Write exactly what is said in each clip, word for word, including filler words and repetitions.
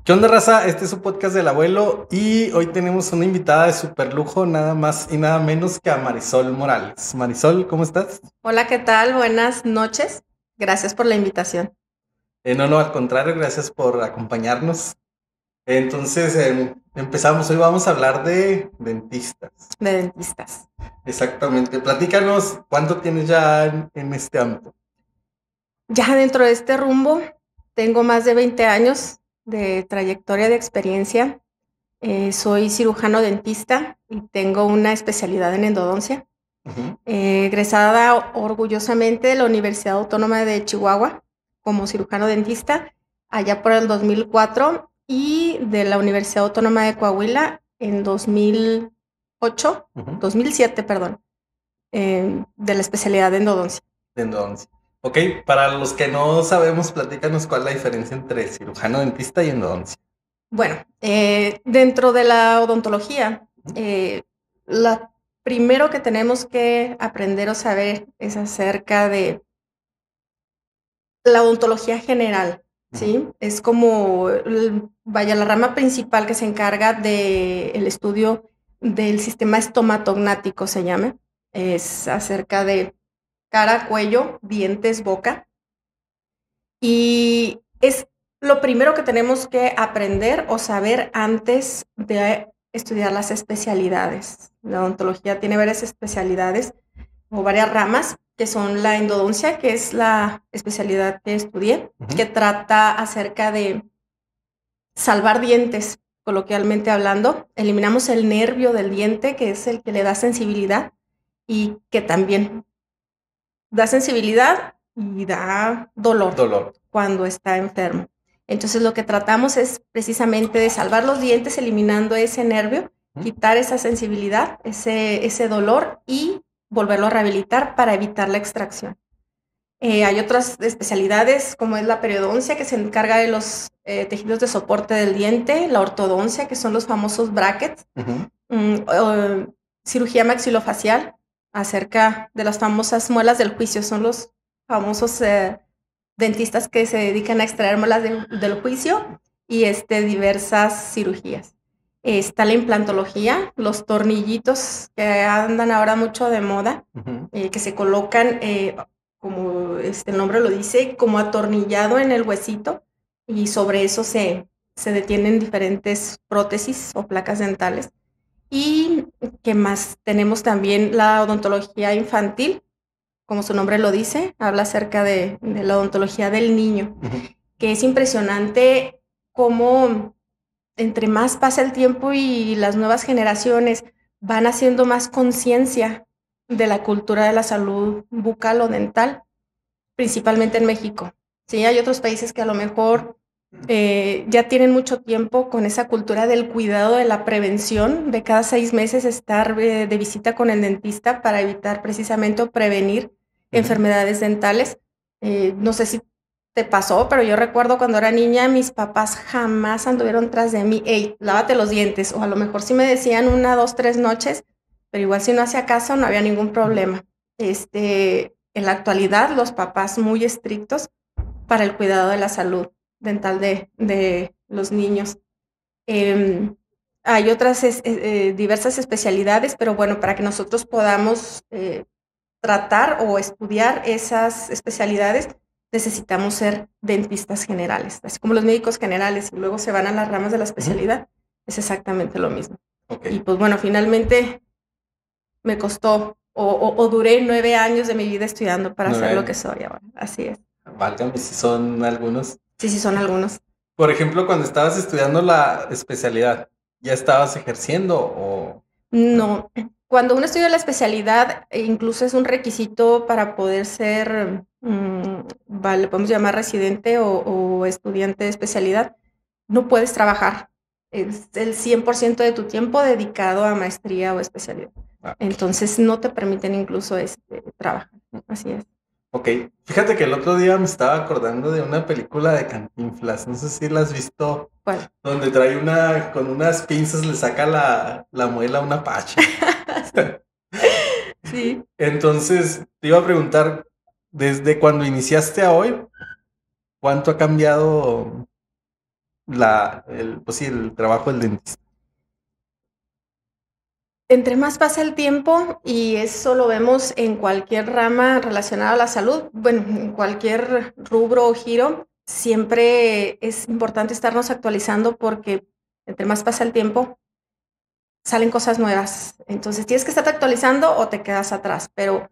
¿Qué onda, raza? Este es su podcast del abuelo y hoy tenemos una invitada de super lujo, nada más y nada menos que a Marisol Morales. Marisol, ¿cómo estás? Hola, ¿qué tal? Buenas noches. Gracias por la invitación. Eh, no, no, al contrario, gracias por acompañarnos. Entonces, eh, empezamos. Hoy vamos a hablar de dentistas. De dentistas. Exactamente. Platícanos, ¿cuánto tienes ya en, en este ámbito? Ya dentro de este rumbo tengo más de veinte años de trayectoria de experiencia. Eh, soy cirujano dentista y tengo una especialidad en endodoncia. Ujú. Eh, egresada orgullosamente de la Universidad Autónoma de Chihuahua como cirujano dentista allá por el dos mil cuatro y de la Universidad Autónoma de Coahuila en dos mil ocho, Ujú. dos mil siete, perdón, eh, de la especialidad de endodoncia. De endodoncia. Ok, para los que no sabemos, platícanos cuál es la diferencia entre cirujano dentista y endodoncia. Bueno, eh, dentro de la odontología, eh, lo primero que tenemos que aprender o saber es acerca de la odontología general, ¿sí? Ujú. Es como, el- vaya, la rama principal que se encarga del estudio del sistema estomatognático, se llama. Es acerca de cara, cuello, dientes, boca. Y es lo primero que tenemos que aprender o saber antes de estudiar las especialidades. La odontología tiene varias especialidades o varias ramas, que son la endodoncia, que es la especialidad que estudié, Ujú. que trata acerca de salvar dientes, coloquialmente hablando. Eliminamos el nervio del diente, que es el que le da sensibilidad y que también da sensibilidad y da dolor Dolor. cuando está enfermo. Entonces lo que tratamos es precisamente de salvar los dientes eliminando ese nervio, Ujú. quitar esa sensibilidad, ese, ese dolor y volverlo a rehabilitar para evitar la extracción. Eh, hay otras especialidades como es la periodoncia, que se encarga de los eh, tejidos de soporte del diente, la ortodoncia, que son los famosos brackets, Ujú. mm, eh, cirugía maxilofacial, acerca de las famosas muelas del juicio, son los famosos eh, dentistas que se dedican a extraer muelas de, del juicio y este, diversas cirugías. Está la implantología, los tornillitos que andan ahora mucho de moda, Ujú. eh, que se colocan, eh, como este, el nombre lo dice, como atornillado en el huesito y sobre eso se, se detienen diferentes prótesis o placas dentales. Y qué más, tenemos también la odontología infantil, como su nombre lo dice, habla acerca de, de la odontología del niño, Ujú. que es impresionante cómo entre más pasa el tiempo y las nuevas generaciones van haciendo más conciencia de la cultura de la salud bucal o dental, principalmente en México. Sí, hay otros países que a lo mejor eh, ya tienen mucho tiempo con esa cultura del cuidado, de la prevención, de cada seis meses estar eh, de visita con el dentista para evitar precisamente o prevenir Ujú. enfermedades dentales. Eh, no sé si te pasó, pero yo recuerdo cuando era niña, mis papás jamás anduvieron tras de mí, hey, lávate los dientes, o a lo mejor sí me decían una, dos, tres noches, pero igual si no hacía caso no había ningún problema. Este, en la actualidad, los papás muy estrictos para el cuidado de la salud dental de, de los niños. Eh, hay otras es, eh, diversas especialidades, pero bueno, para que nosotros podamos eh, tratar o estudiar esas especialidades, necesitamos ser dentistas generales, así como los médicos generales y luego se van a las ramas de la Ujú. especialidad, es exactamente lo mismo. Ok. Y pues bueno, finalmente me costó o, o, o duré nueve años de mi vida estudiando para Nueve ser lo que años. soy ahora, así es. Válgame si son algunos. Sí, sí, son algunos. Por ejemplo, cuando estabas estudiando la especialidad, ¿ya estabas ejerciendo o no? No, cuando uno estudia la especialidad, e incluso es un requisito para poder ser, mm, vale, podemos llamar residente o, o estudiante de especialidad, no puedes trabajar. Es el cien por ciento de tu tiempo dedicado a maestría o especialidad. Ah, Entonces no te permiten incluso este, trabajar. Así es. ok. Fíjate que el otro día me estaba acordando de una película de Cantinflas. No sé si la has visto, Bueno, donde trae una, con unas pinzas le saca la, la muela a un apache. sí. Entonces, te iba a preguntar, desde cuando iniciaste a hoy, ¿cuánto ha cambiado? la, el, pues sí, el trabajo del dentista? Entre más pasa el tiempo, y eso lo vemos en cualquier rama relacionada a la salud, bueno, en cualquier rubro o giro, siempre es importante estarnos actualizando porque entre más pasa el tiempo, salen cosas nuevas. Entonces tienes que estarte actualizando o te quedas atrás. Pero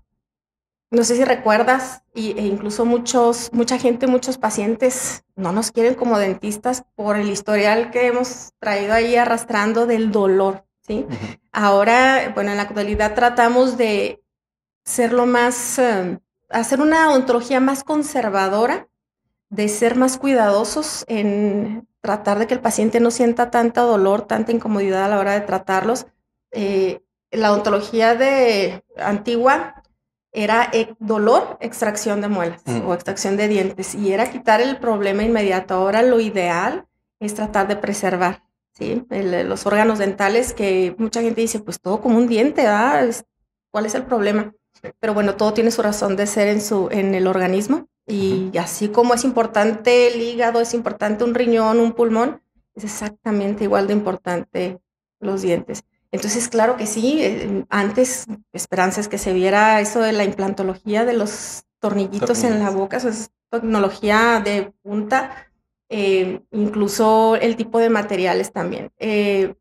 no sé si recuerdas, y, e incluso muchos, mucha gente, muchos pacientes no nos quieren como dentistas por el historial que hemos traído ahí arrastrando del dolor, ¿sí? Ujú. Ahora, bueno, en la actualidad tratamos de ser lo más, eh, hacer una odontología más conservadora, de ser más cuidadosos en tratar de que el paciente no sienta tanta dolor, tanta incomodidad a la hora de tratarlos. Eh, la odontología de antigua era e- dolor, extracción de muelas Mm. o extracción de dientes, y era quitar el problema inmediato. Ahora lo ideal es tratar de preservar, ¿sí? El- los órganos dentales, que mucha gente dice, pues todo como un diente, ¿verdad? Es- ¿Cuál es el problema? Pero bueno, todo tiene su razón de ser en, su, en el organismo, y Ujú. así como es importante el hígado, es importante un riñón, un pulmón, es exactamente igual de importante los dientes. Entonces, claro que sí, eh, antes esperanza es que se viera eso de la implantología de los tornillitos en la Tornillos. boca, eso es tecnología de punta, eh, incluso el tipo de materiales también. Eh,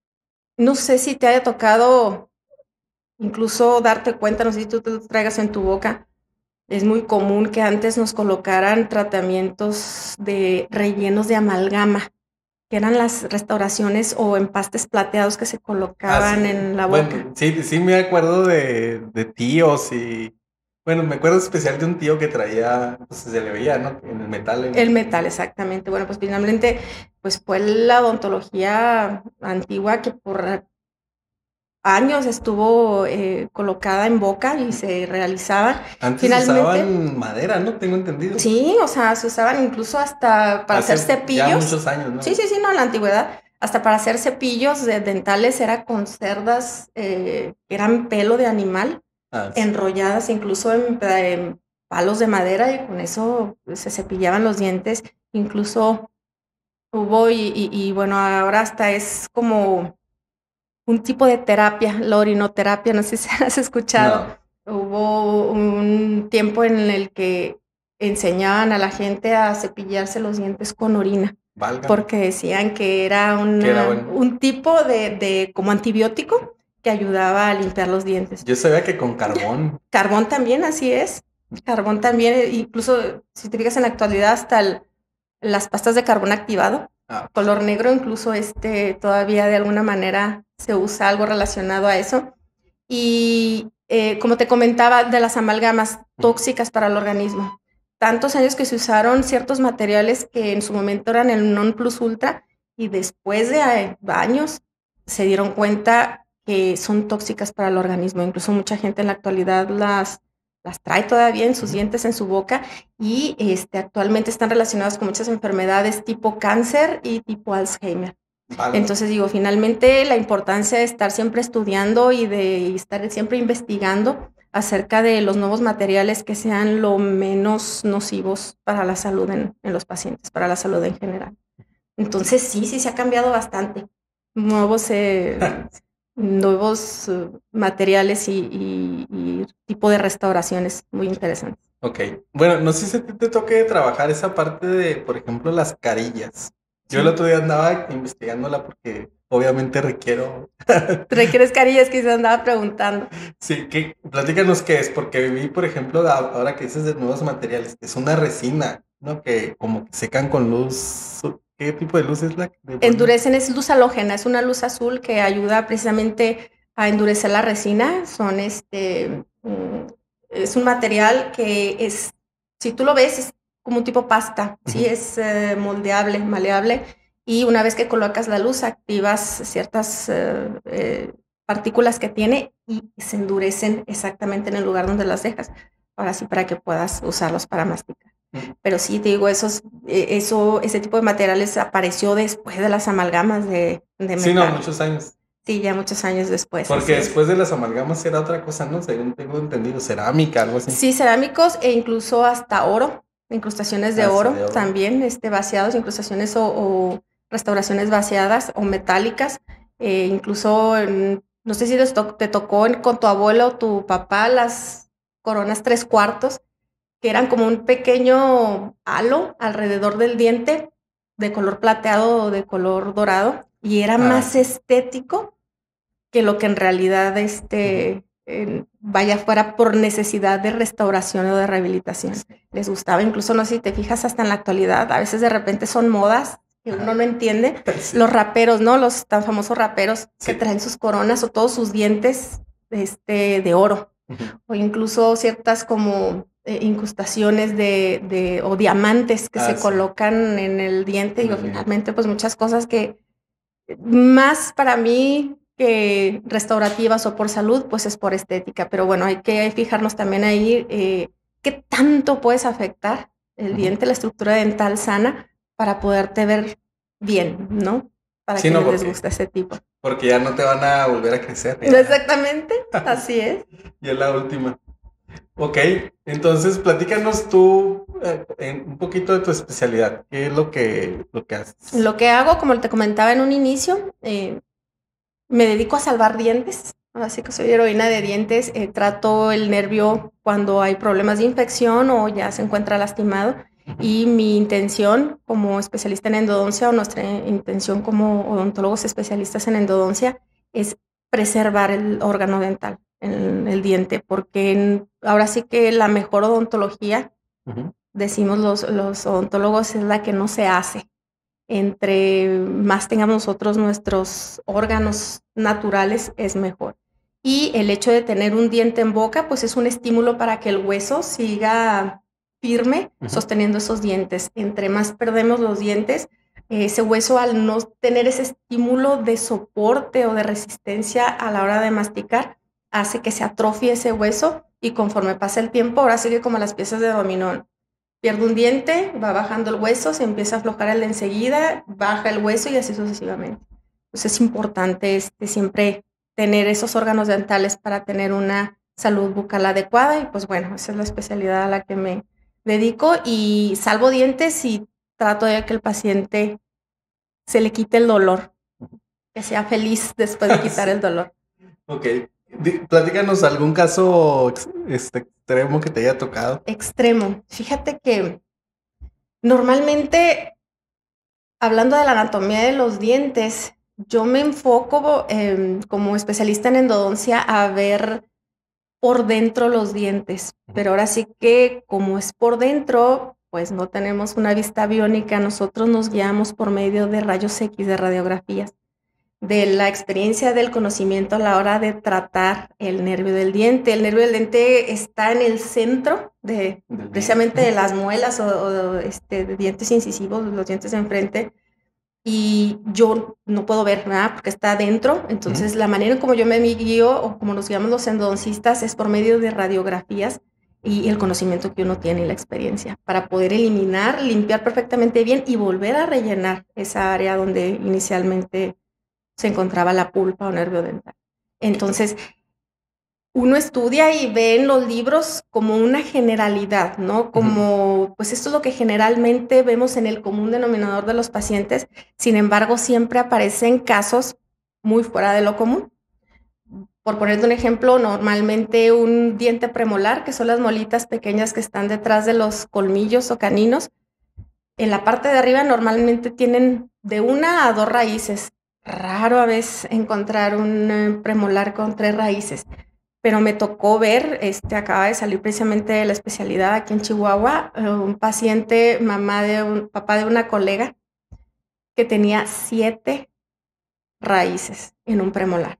no sé si te haya tocado incluso darte cuenta, no sé si tú te lo traigas en tu boca, es muy común que antes nos colocaran tratamientos de rellenos de amalgama, que eran las restauraciones o empastes plateados que se Ah, colocaban sí. en la boca. Bueno, sí, sí me acuerdo de, de tíos y... Bueno, me acuerdo especial de un tío que traía, pues se le veía, ¿no? En el metal. El En... metal, exactamente. Bueno, pues finalmente, pues fue la odontología antigua que por años estuvo eh, colocada en boca y se realizaba. Antes Finalmente, usaban madera, ¿no? Tengo entendido. sí, o sea, se usaban incluso hasta para hacer Hace ya cepillos. muchos años, Sí, ¿no? sí, sí, no, en la antigüedad. Hasta para hacer cepillos de dentales era con cerdas eh, que eran pelo de animal, Ah, sí. enrolladas incluso en, en palos de madera, y con eso se cepillaban los dientes. Incluso hubo, y, y, y bueno, ahora hasta es como un tipo de terapia, la orinoterapia, no sé si has escuchado. No, Hubo un tiempo en el que enseñaban a la gente a cepillarse los dientes con orina, válgame. porque decían que era Que era una, bueno. un tipo de, de como antibiótico que ayudaba a limpiar los dientes. Yo sabía que con carbón. Carbón también, así es. Carbón también, incluso si te fijas en la actualidad, hasta el- las pastas de carbón activado, Ah, color negro, incluso este todavía de alguna manera se usa algo relacionado a eso. Y eh, como te comentaba, de las amalgamas tóxicas para el organismo. Tantos años que se usaron ciertos materiales que en su momento eran el non plus ultra, y después de eh, años se dieron cuenta que son tóxicas para el organismo. Incluso mucha gente en la actualidad las, las trae todavía en sus ujú. dientes, en su boca, y este, actualmente están relacionadas con muchas enfermedades tipo cáncer y tipo Alzheimer. Válgame. Entonces digo, finalmente la importancia de estar siempre estudiando y de estar siempre investigando acerca de los nuevos materiales que sean lo menos nocivos para la salud en, en los pacientes, para la salud en general. Entonces sí, sí se ha cambiado bastante. Nuevos, eh, nuevos uh, materiales y, y, y tipo de restauraciones muy interesantes. Ok. Bueno, no sé si a ti te toque trabajar esa parte de, por ejemplo, las carillas. Yo el Sí. otro día andaba investigándola porque obviamente requiero. ¿Requieres carillas? Que se andaba preguntando. Sí, que platícanos qué es, porque vi, por ejemplo, a- ahora que dices de nuevos materiales, es una resina, ¿no? Que como que secan con luz. ¿Qué tipo de luz es la que le ponen? Endurecen, es luz halógena, es una luz azul que ayuda precisamente a endurecer la resina. Son este, mm, es un material que es, si tú lo ves, es como un tipo pasta, sí, Ujú. es eh, moldeable, maleable, y una vez que colocas la luz, activas ciertas eh, eh, partículas que tiene y se endurecen exactamente en el lugar donde las dejas. Ahora sí, para que puedas usarlos para masticar. Pero sí, te digo, esos, eh, eso, ese tipo de materiales apareció después de las amalgamas de, de Sí, no, metal. muchos años. Sí, ya muchos años después. Porque Así es. después de las amalgamas era otra cosa, ¿no? Según tengo entendido, cerámica, algo así. Sí, cerámicos e incluso hasta oro. incrustaciones de, Ah, sí, oro, de oro también, este, vaciados, incrustaciones o, o restauraciones vaciadas o metálicas, eh, incluso, en, no sé si les to te tocó en, con tu abuelo o tu papá las coronas tres cuartos, que eran como un pequeño halo alrededor del diente de color plateado o de color dorado, y era Ah, más sí. estético que lo que en realidad este, eh, vaya fuera por necesidad de restauración o de rehabilitación. Sí. Les gustaba, incluso no sé si te fijas hasta en la actualidad, a veces de repente son modas que Ajá. uno no entiende. Sí. Los raperos, ¿no? Los tan famosos raperos Sí. que traen sus coronas o todos sus dientes este, de oro. Uh-huh. O incluso ciertas como eh, incrustaciones de, de, o diamantes que Ah, se sí. colocan en el diente. En Y el finalmente, pues muchas cosas que más para mí que restaurativas o por salud, pues es por estética. Pero bueno, hay que fijarnos también ahí eh, qué tanto puedes afectar el Uh-huh. diente, la estructura dental sana, para poderte ver bien, ¿no? Para Sí, quienes no, les porque, gusta ese tipo. porque ya no te van a volver a crecer. Ya. Exactamente, así es. Y es la última. Ok, entonces platícanos tú eh, en un poquito de tu especialidad. ¿Qué es lo que, lo que haces? Lo que hago, como te comentaba en un inicio, eh, me dedico a salvar dientes. Así que soy heroína de dientes. Eh, trato el nervio cuando hay problemas de infección o ya se encuentra lastimado. Uh-huh. Y mi intención como especialista en endodoncia, o nuestra intención como odontólogos especialistas en endodoncia, es preservar el órgano dental, el, el diente, porque en, ahora sí que la mejor odontología, uh-huh, decimos los, los odontólogos, es la que no se hace. Entre más tengamos nosotros nuestros órganos naturales, es mejor. Y el hecho de tener un diente en boca, pues es un estímulo para que el hueso siga firme, uh-huh, sosteniendo esos dientes. Entre más perdemos los dientes, ese hueso, al no tener ese estímulo de soporte o de resistencia a la hora de masticar, hace que se atrofie ese hueso, y conforme pasa el tiempo, ahora sigue como las piezas de dominó. Pierde un diente, va bajando el hueso, se empieza a aflojar el de enseguida, baja el hueso y así sucesivamente. Entonces es importante este, siempre tener esos órganos dentales para tener una salud bucal adecuada, y pues bueno, esa es la especialidad a la que me dedico, y salvo dientes y trato de que el paciente se le quite el dolor, que sea feliz después de quitar sí. el dolor. Ok. Platícanos algún caso este, extremo que te haya tocado. Extremo. Fíjate que normalmente, hablando de la anatomía de los dientes, yo me enfoco eh, como especialista en endodoncia a ver por dentro los dientes, pero ahora sí que como es por dentro, pues no tenemos una vista biónica, nosotros nos guiamos por medio de rayos X, de radiografías, de la experiencia del conocimiento a la hora de tratar el nervio del diente. El nervio del diente está en el centro de, precisamente de las muelas o, o este, de dientes incisivos, los dientes de enfrente, y yo no puedo ver nada porque está adentro. Entonces uh-huh, la manera en como yo me guío, o como nos guiamos los endodoncistas, es por medio de radiografías y el conocimiento que uno tiene y la experiencia, para poder eliminar, limpiar perfectamente bien y volver a rellenar esa área donde inicialmente se encontraba la pulpa o nervio dental. Entonces, uno estudia y ve en los libros como una generalidad, ¿no? Como, pues esto es lo que generalmente vemos en el común denominador de los pacientes. Sin embargo, siempre aparecen casos muy fuera de lo común. Por ponerte un ejemplo, normalmente un diente premolar, que son las molitas pequeñas que están detrás de los colmillos o caninos, en la parte de arriba normalmente tienen de una a dos raíces. Raro a veces encontrar un premolar con tres raíces, pero me tocó ver, este, acaba de salir precisamente de la especialidad aquí en Chihuahua, un paciente, mamá de un, papá de una colega, que tenía siete raíces en un premolar.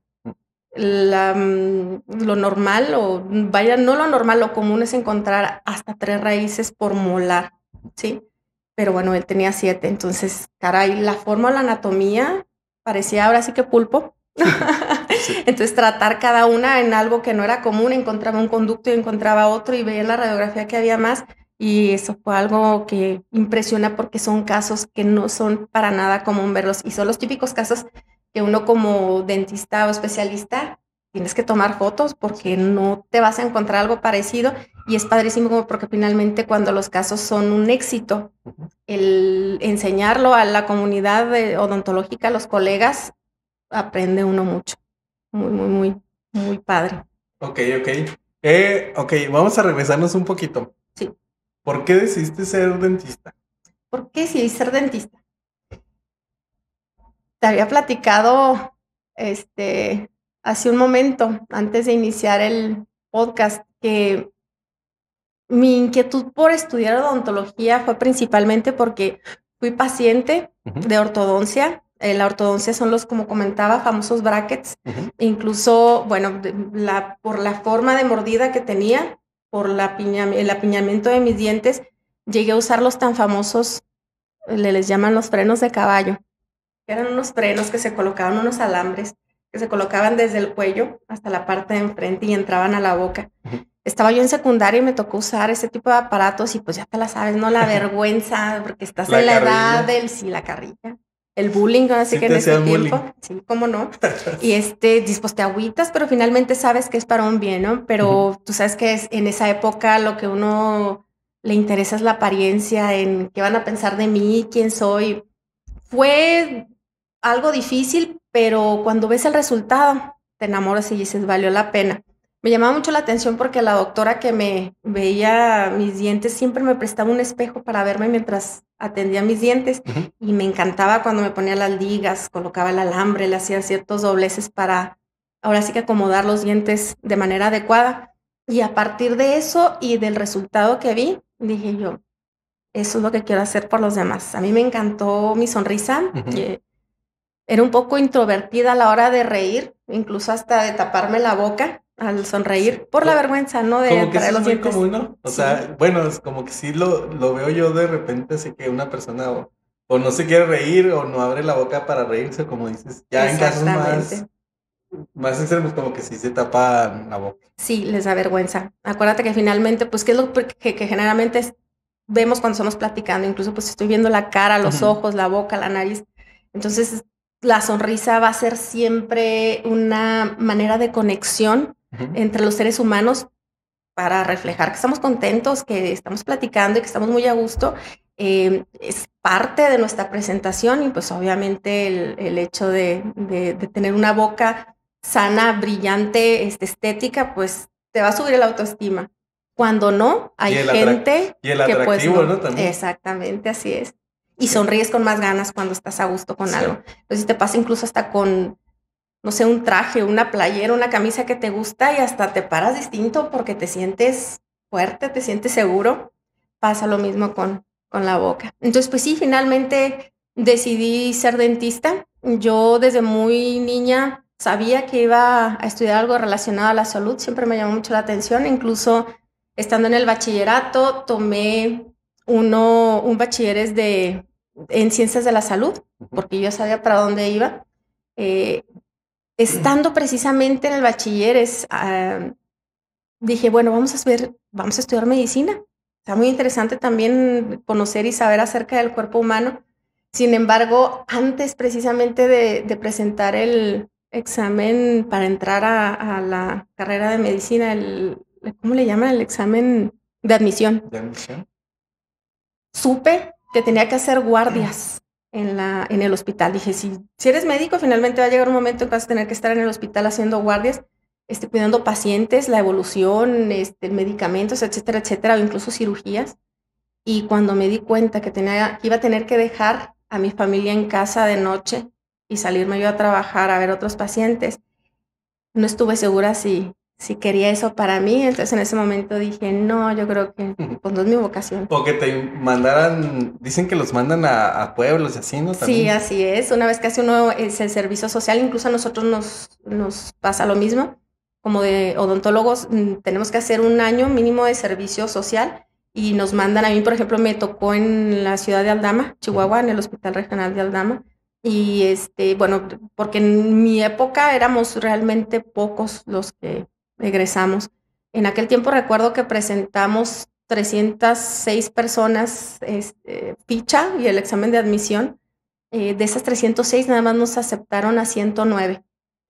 La, lo normal, o vaya, no lo normal, lo común es encontrar hasta tres raíces por molar, ¿sí? Pero bueno, él tenía siete, entonces, caray, la forma o la anatomía parecía ahora sí que pulpo. Sí. Entonces, tratar cada una en algo que no era común, encontraba un conducto y encontraba otro, y veía en la radiografía que había más, y eso fue algo que impresiona porque son casos que no son para nada común verlos, y son los típicos casos que uno como dentista o especialista tienes que tomar fotos porque no te vas a encontrar algo parecido y es padrísimo como porque finalmente cuando los casos son un éxito, el enseñarlo a la comunidad odontológica, a los colegas, aprende uno mucho. Muy, muy, muy, muy padre. Ok, ok. Eh, ok, vamos a regresarnos un poquito. Sí. ¿Por qué decidiste ser dentista? ¿Por qué decidí ser dentista? Te había platicado este, hace un momento, antes de iniciar el podcast, que mi inquietud por estudiar odontología fue principalmente porque fui paciente uh-huh. de ortodoncia. Eh, la ortodoncia son los, como comentaba, famosos brackets. Uh-huh. Incluso, bueno, la, por la forma de mordida que tenía, por la piña, el apiñamiento de mis dientes, llegué a usar los tan famosos, le les llaman los frenos de caballo. Eran unos frenos que se colocaban, unos alambres, que se colocaban desde el cuello hasta la parte de enfrente y entraban a la boca. Uh-huh. Estaba yo en secundaria y me tocó usar ese tipo de aparatos y pues ya te la sabes, ¿no? La vergüenza, porque estás la en la carrilla. Edad del, sí, la carrilla. El bullying, así sí que en ese tiempo, bullying. Sí, cómo no. Y este, pues te agüitas, pero finalmente sabes que es para un bien, ¿no? Pero uh-huh. tú sabes que es, en esa época lo que uno le interesa es la apariencia, en qué van a pensar de mí, quién soy. Fue algo difícil, pero cuando ves el resultado, te enamoras y dices, valió la pena. Me llamaba mucho la atención porque la doctora que me veía mis dientes siempre me prestaba un espejo para verme mientras atendía mis dientes uh-huh. y me encantaba cuando me ponía las ligas, colocaba el alambre, le hacía ciertos dobleces para ahora sí que acomodar los dientes de manera adecuada. Y a partir de eso y del resultado que vi, dije yo, eso es lo que quiero hacer por los demás. A mí me encantó mi sonrisa. Uh-huh. eh, Era un poco introvertida a la hora de reír, incluso hasta de taparme la boca al sonreír, sí. por la vergüenza, ¿no? De como que traer sí los es muy dientes. común, ¿no? O sí. sea, bueno, es como que sí lo, lo veo yo de repente, así que una persona o, o no se quiere reír o no abre la boca para reírse, como dices. Ya en casos más, más extremos, como que sí se tapa la boca. Sí, les da vergüenza. Acuérdate que finalmente, pues, ¿qué es lo que, que generalmente es, vemos cuando estamos platicando? Incluso, pues, estoy viendo la cara, los uh-huh. ojos, la boca, la nariz. Entonces, la sonrisa va a ser siempre una manera de conexión uh-huh. entre los seres humanos para reflejar que estamos contentos, que estamos platicando y que estamos muy a gusto. Eh, es parte de nuestra presentación y pues obviamente el, el hecho de, de, de tener una boca sana, brillante, este, estética, pues te va a subir el autoestima. Cuando no, hay y gente y el atractivo, que pues no. ¿no? También. Exactamente, así es. Y sonríes con más ganas cuando estás a gusto con sí. algo. Entonces te pasa incluso hasta con, no sé, un traje, una playera, una camisa que te gusta y hasta te paras distinto porque te sientes fuerte, te sientes seguro. Pasa lo mismo con, con la boca. Entonces, pues sí, finalmente decidí ser dentista. Yo desde muy niña sabía que iba a estudiar algo relacionado a la salud. Siempre me llamó mucho la atención. Incluso estando en el bachillerato, tomé uno, un bachilleres de, en ciencias de la salud, porque yo sabía para dónde iba. Eh, estando precisamente en el bachilleres, uh, dije, bueno, vamos a, ver, vamos a estudiar medicina. Está muy interesante también conocer y saber acerca del cuerpo humano. Sin embargo, antes precisamente de, de presentar el examen para entrar a, a la carrera de medicina, el, ¿cómo le llaman? El examen de admisión. ¿De admisión? Supe que tenía que hacer guardias en, la, en el hospital. Dije, si, si eres médico, finalmente va a llegar un momento en que vas a tener que estar en el hospital haciendo guardias, este, cuidando pacientes, la evolución, este, medicamentos, etcétera, etcétera, o incluso cirugías. Y cuando me di cuenta que, tenía, que iba a tener que dejar a mi familia en casa de noche y salirme yo a trabajar a ver otros pacientes, no estuve segura si... si quería eso para mí, entonces en ese momento dije, no, yo creo que pues no es mi vocación. O que te mandaran, dicen que los mandan a, a pueblos y así, ¿no? ¿También? Sí, así es. Una vez que hace uno es el servicio social, incluso a nosotros nos, nos pasa lo mismo. Como de odontólogos, tenemos que hacer un año mínimo de servicio social y nos mandan, a mí, por ejemplo, me tocó en la ciudad de Aldama, Chihuahua, en el Hospital Regional de Aldama. Y este, bueno, porque en mi época éramos realmente pocos los que egresamos. En aquel tiempo recuerdo que presentamos trescientas seis personas este, ficha y el examen de admisión. Eh, de esas trescientas seis nada más nos aceptaron a ciento nueve.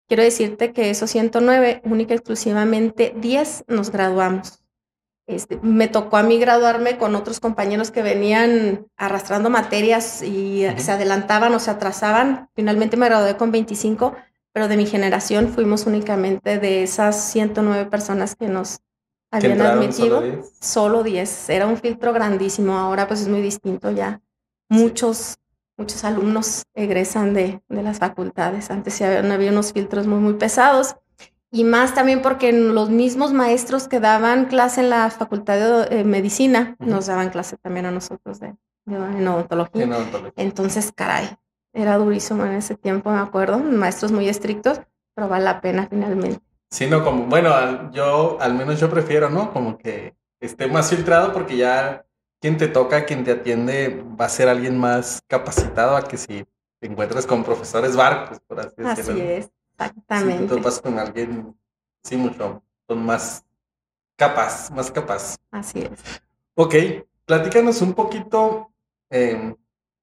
quiero decirte que esos ciento nueve, única y exclusivamente diez nos graduamos. Este, me tocó a mí graduarme con otros compañeros que venían arrastrando materias y uh-huh. se adelantaban o se atrasaban. Finalmente me gradué con veinticinco, pero de mi generación fuimos únicamente de esas ciento nueve personas que nos habían admitido. ¿Solo diez? Solo diez. Era un filtro grandísimo. Ahora pues es muy distinto ya. Muchos, sí. muchos alumnos egresan de, de las facultades. Antes sí había, había unos filtros muy, muy pesados. Y más también porque los mismos maestros que daban clase en la Facultad de eh, Medicina uh-huh. nos daban clase también a nosotros de, de, en odontología. En odontología. Entonces, caray, era durísimo en ese tiempo, me acuerdo. Maestros muy estrictos, pero vale la pena finalmente. Sí, no, como, bueno, yo, al menos yo prefiero, ¿no? Como que esté más filtrado porque ya quien te toca, quien te atiende, va a ser alguien más capacitado a que si te encuentras con profesores barcos, por así decirlo. Así es. Exactamente. Si tú topas con alguien, sí, mucho, con más capaz, más capaz. Así es. Ok, platícanos un poquito eh,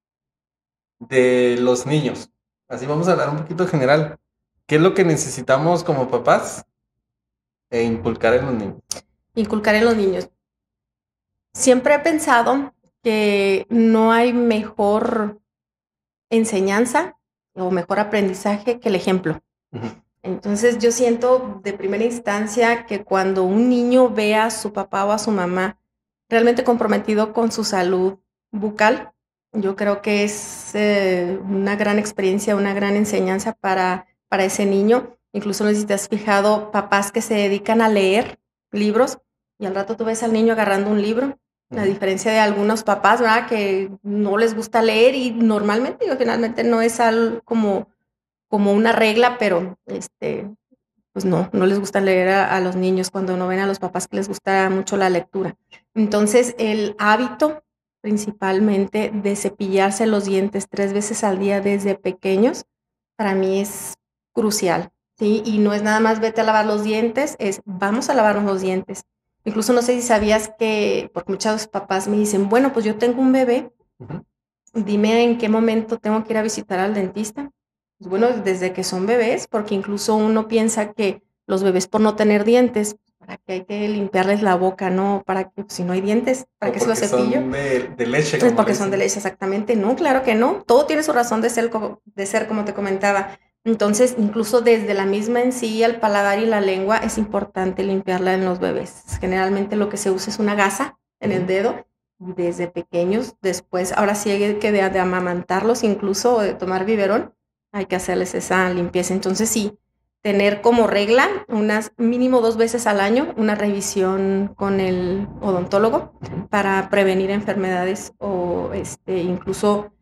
de los niños. Así vamos a hablar un poquito general. ¿Qué es lo que necesitamos como papás e inculcar en los niños? Inculcar en los niños. Siempre he pensado que no hay mejor enseñanza o mejor aprendizaje que el ejemplo. Uh-huh. Entonces yo siento de primera instancia que cuando un niño ve a su papá o a su mamá realmente comprometido con su salud bucal, yo creo que es eh, una gran experiencia, una gran enseñanza para, para ese niño. Incluso no sé si te has fijado, papás que se dedican a leer libros y al rato tú ves al niño agarrando un libro. A diferencia de algunos papás, ¿verdad? Que no les gusta leer y normalmente, digo, finalmente no es algo como, como una regla, pero este, pues no, no les gusta leer a, a los niños cuando no ven a los papás que les gusta mucho la lectura. Entonces, el hábito principalmente de cepillarse los dientes tres veces al día desde pequeños, para mí es crucial, ¿sí? Y no es nada más vete a lavar los dientes, es vamos a lavarnos los dientes. Incluso no sé si sabías que, porque muchos papás me dicen, bueno, pues yo tengo un bebé, uh-huh. dime en qué momento tengo que ir a visitar al dentista. Pues bueno, desde que son bebés, porque incluso uno piensa que los bebés por no tener dientes, para que hay que limpiarles la boca, ¿no? Para que pues, si no hay dientes, ¿para qué se los cepillo? Son de, de leche. Es porque son de leche, exactamente. No, claro que no. Todo tiene su razón de ser, de ser como te comentaba. Entonces, incluso desde la misma encía, el paladar y la lengua, es importante limpiarla en los bebés. Generalmente lo que se usa es una gasa en el dedo, y desde pequeños, después, ahora sí hay que de, de amamantarlos, incluso de tomar biberón, hay que hacerles esa limpieza. Entonces, sí, tener como regla unas mínimo dos veces al año una revisión con el odontólogo para prevenir enfermedades o este, incluso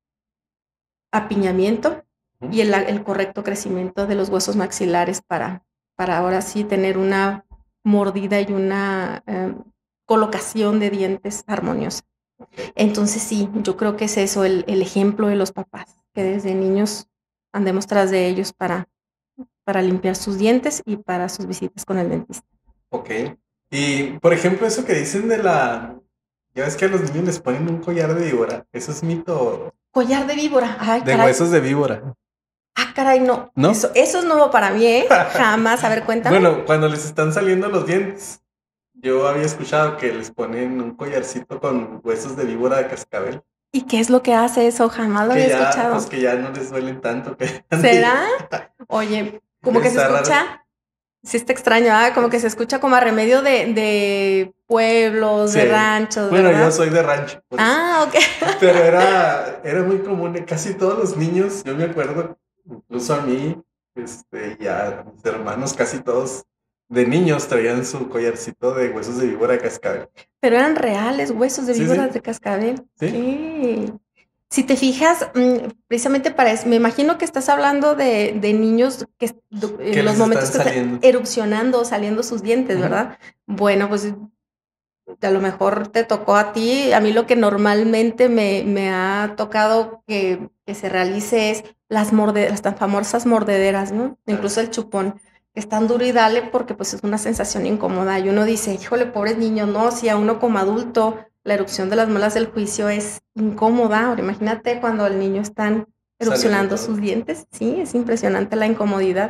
apiñamiento y el, el correcto crecimiento de los huesos maxilares para, para ahora sí tener una mordida y una eh, colocación de dientes armoniosa. Entonces sí, yo creo que es eso, el, el ejemplo de los papás, que desde niños andemos tras de ellos para, para limpiar sus dientes y para sus visitas con el dentista. Ok. Y, por ejemplo, eso que dicen de la... Ya ves que a los niños les ponen un collar de víbora. ¿Eso es mito? Collar de víbora. Ay, de caray. Huesos de víbora. Ah, caray, no. ¿No? Eso, eso es nuevo para mí, ¿eh? Jamás. A ver, cuéntame. Bueno, cuando les están saliendo los dientes, yo había escuchado que les ponen un collarcito con huesos de víbora de cascabel. ¿Y qué es lo que hace eso? Jamás lo que había ya, escuchado. Pues que ya no les duelen tanto. Que... ¿Será? Oye, como que se escucha... Raro. Sí está extraño, ¿ah? Como que se escucha como a remedio de, de pueblos, sí. de ranchos, Bueno, ¿verdad? yo soy de rancho. Pues. Ah, ok. Pero era, era muy común, casi todos los niños, yo me acuerdo, incluso a mí, este, y a mis hermanos, casi todos de niños traían su collarcito de huesos de víbora de cascabel. Pero eran reales huesos de víboras sí, sí. de cascabel. Sí. ¿Qué? Si te fijas, precisamente para eso, me imagino que estás hablando de, de niños que en los momentos que están erupcionando, saliendo sus dientes, ¿verdad? Uh-huh. Bueno, pues a lo mejor te tocó a ti. A mí lo que normalmente me, me ha tocado que, que se realice es las morderas, las tan famosas mordederas, ¿no? Incluso el chupón, que es tan duro y dale porque pues es una sensación incómoda. Y uno dice, híjole, pobres niños, no, si a uno como adulto la erupción de las muelas del juicio es incómoda. Ahora imagínate cuando el niño está erupcionando sus dientes. Sí, es impresionante la incomodidad.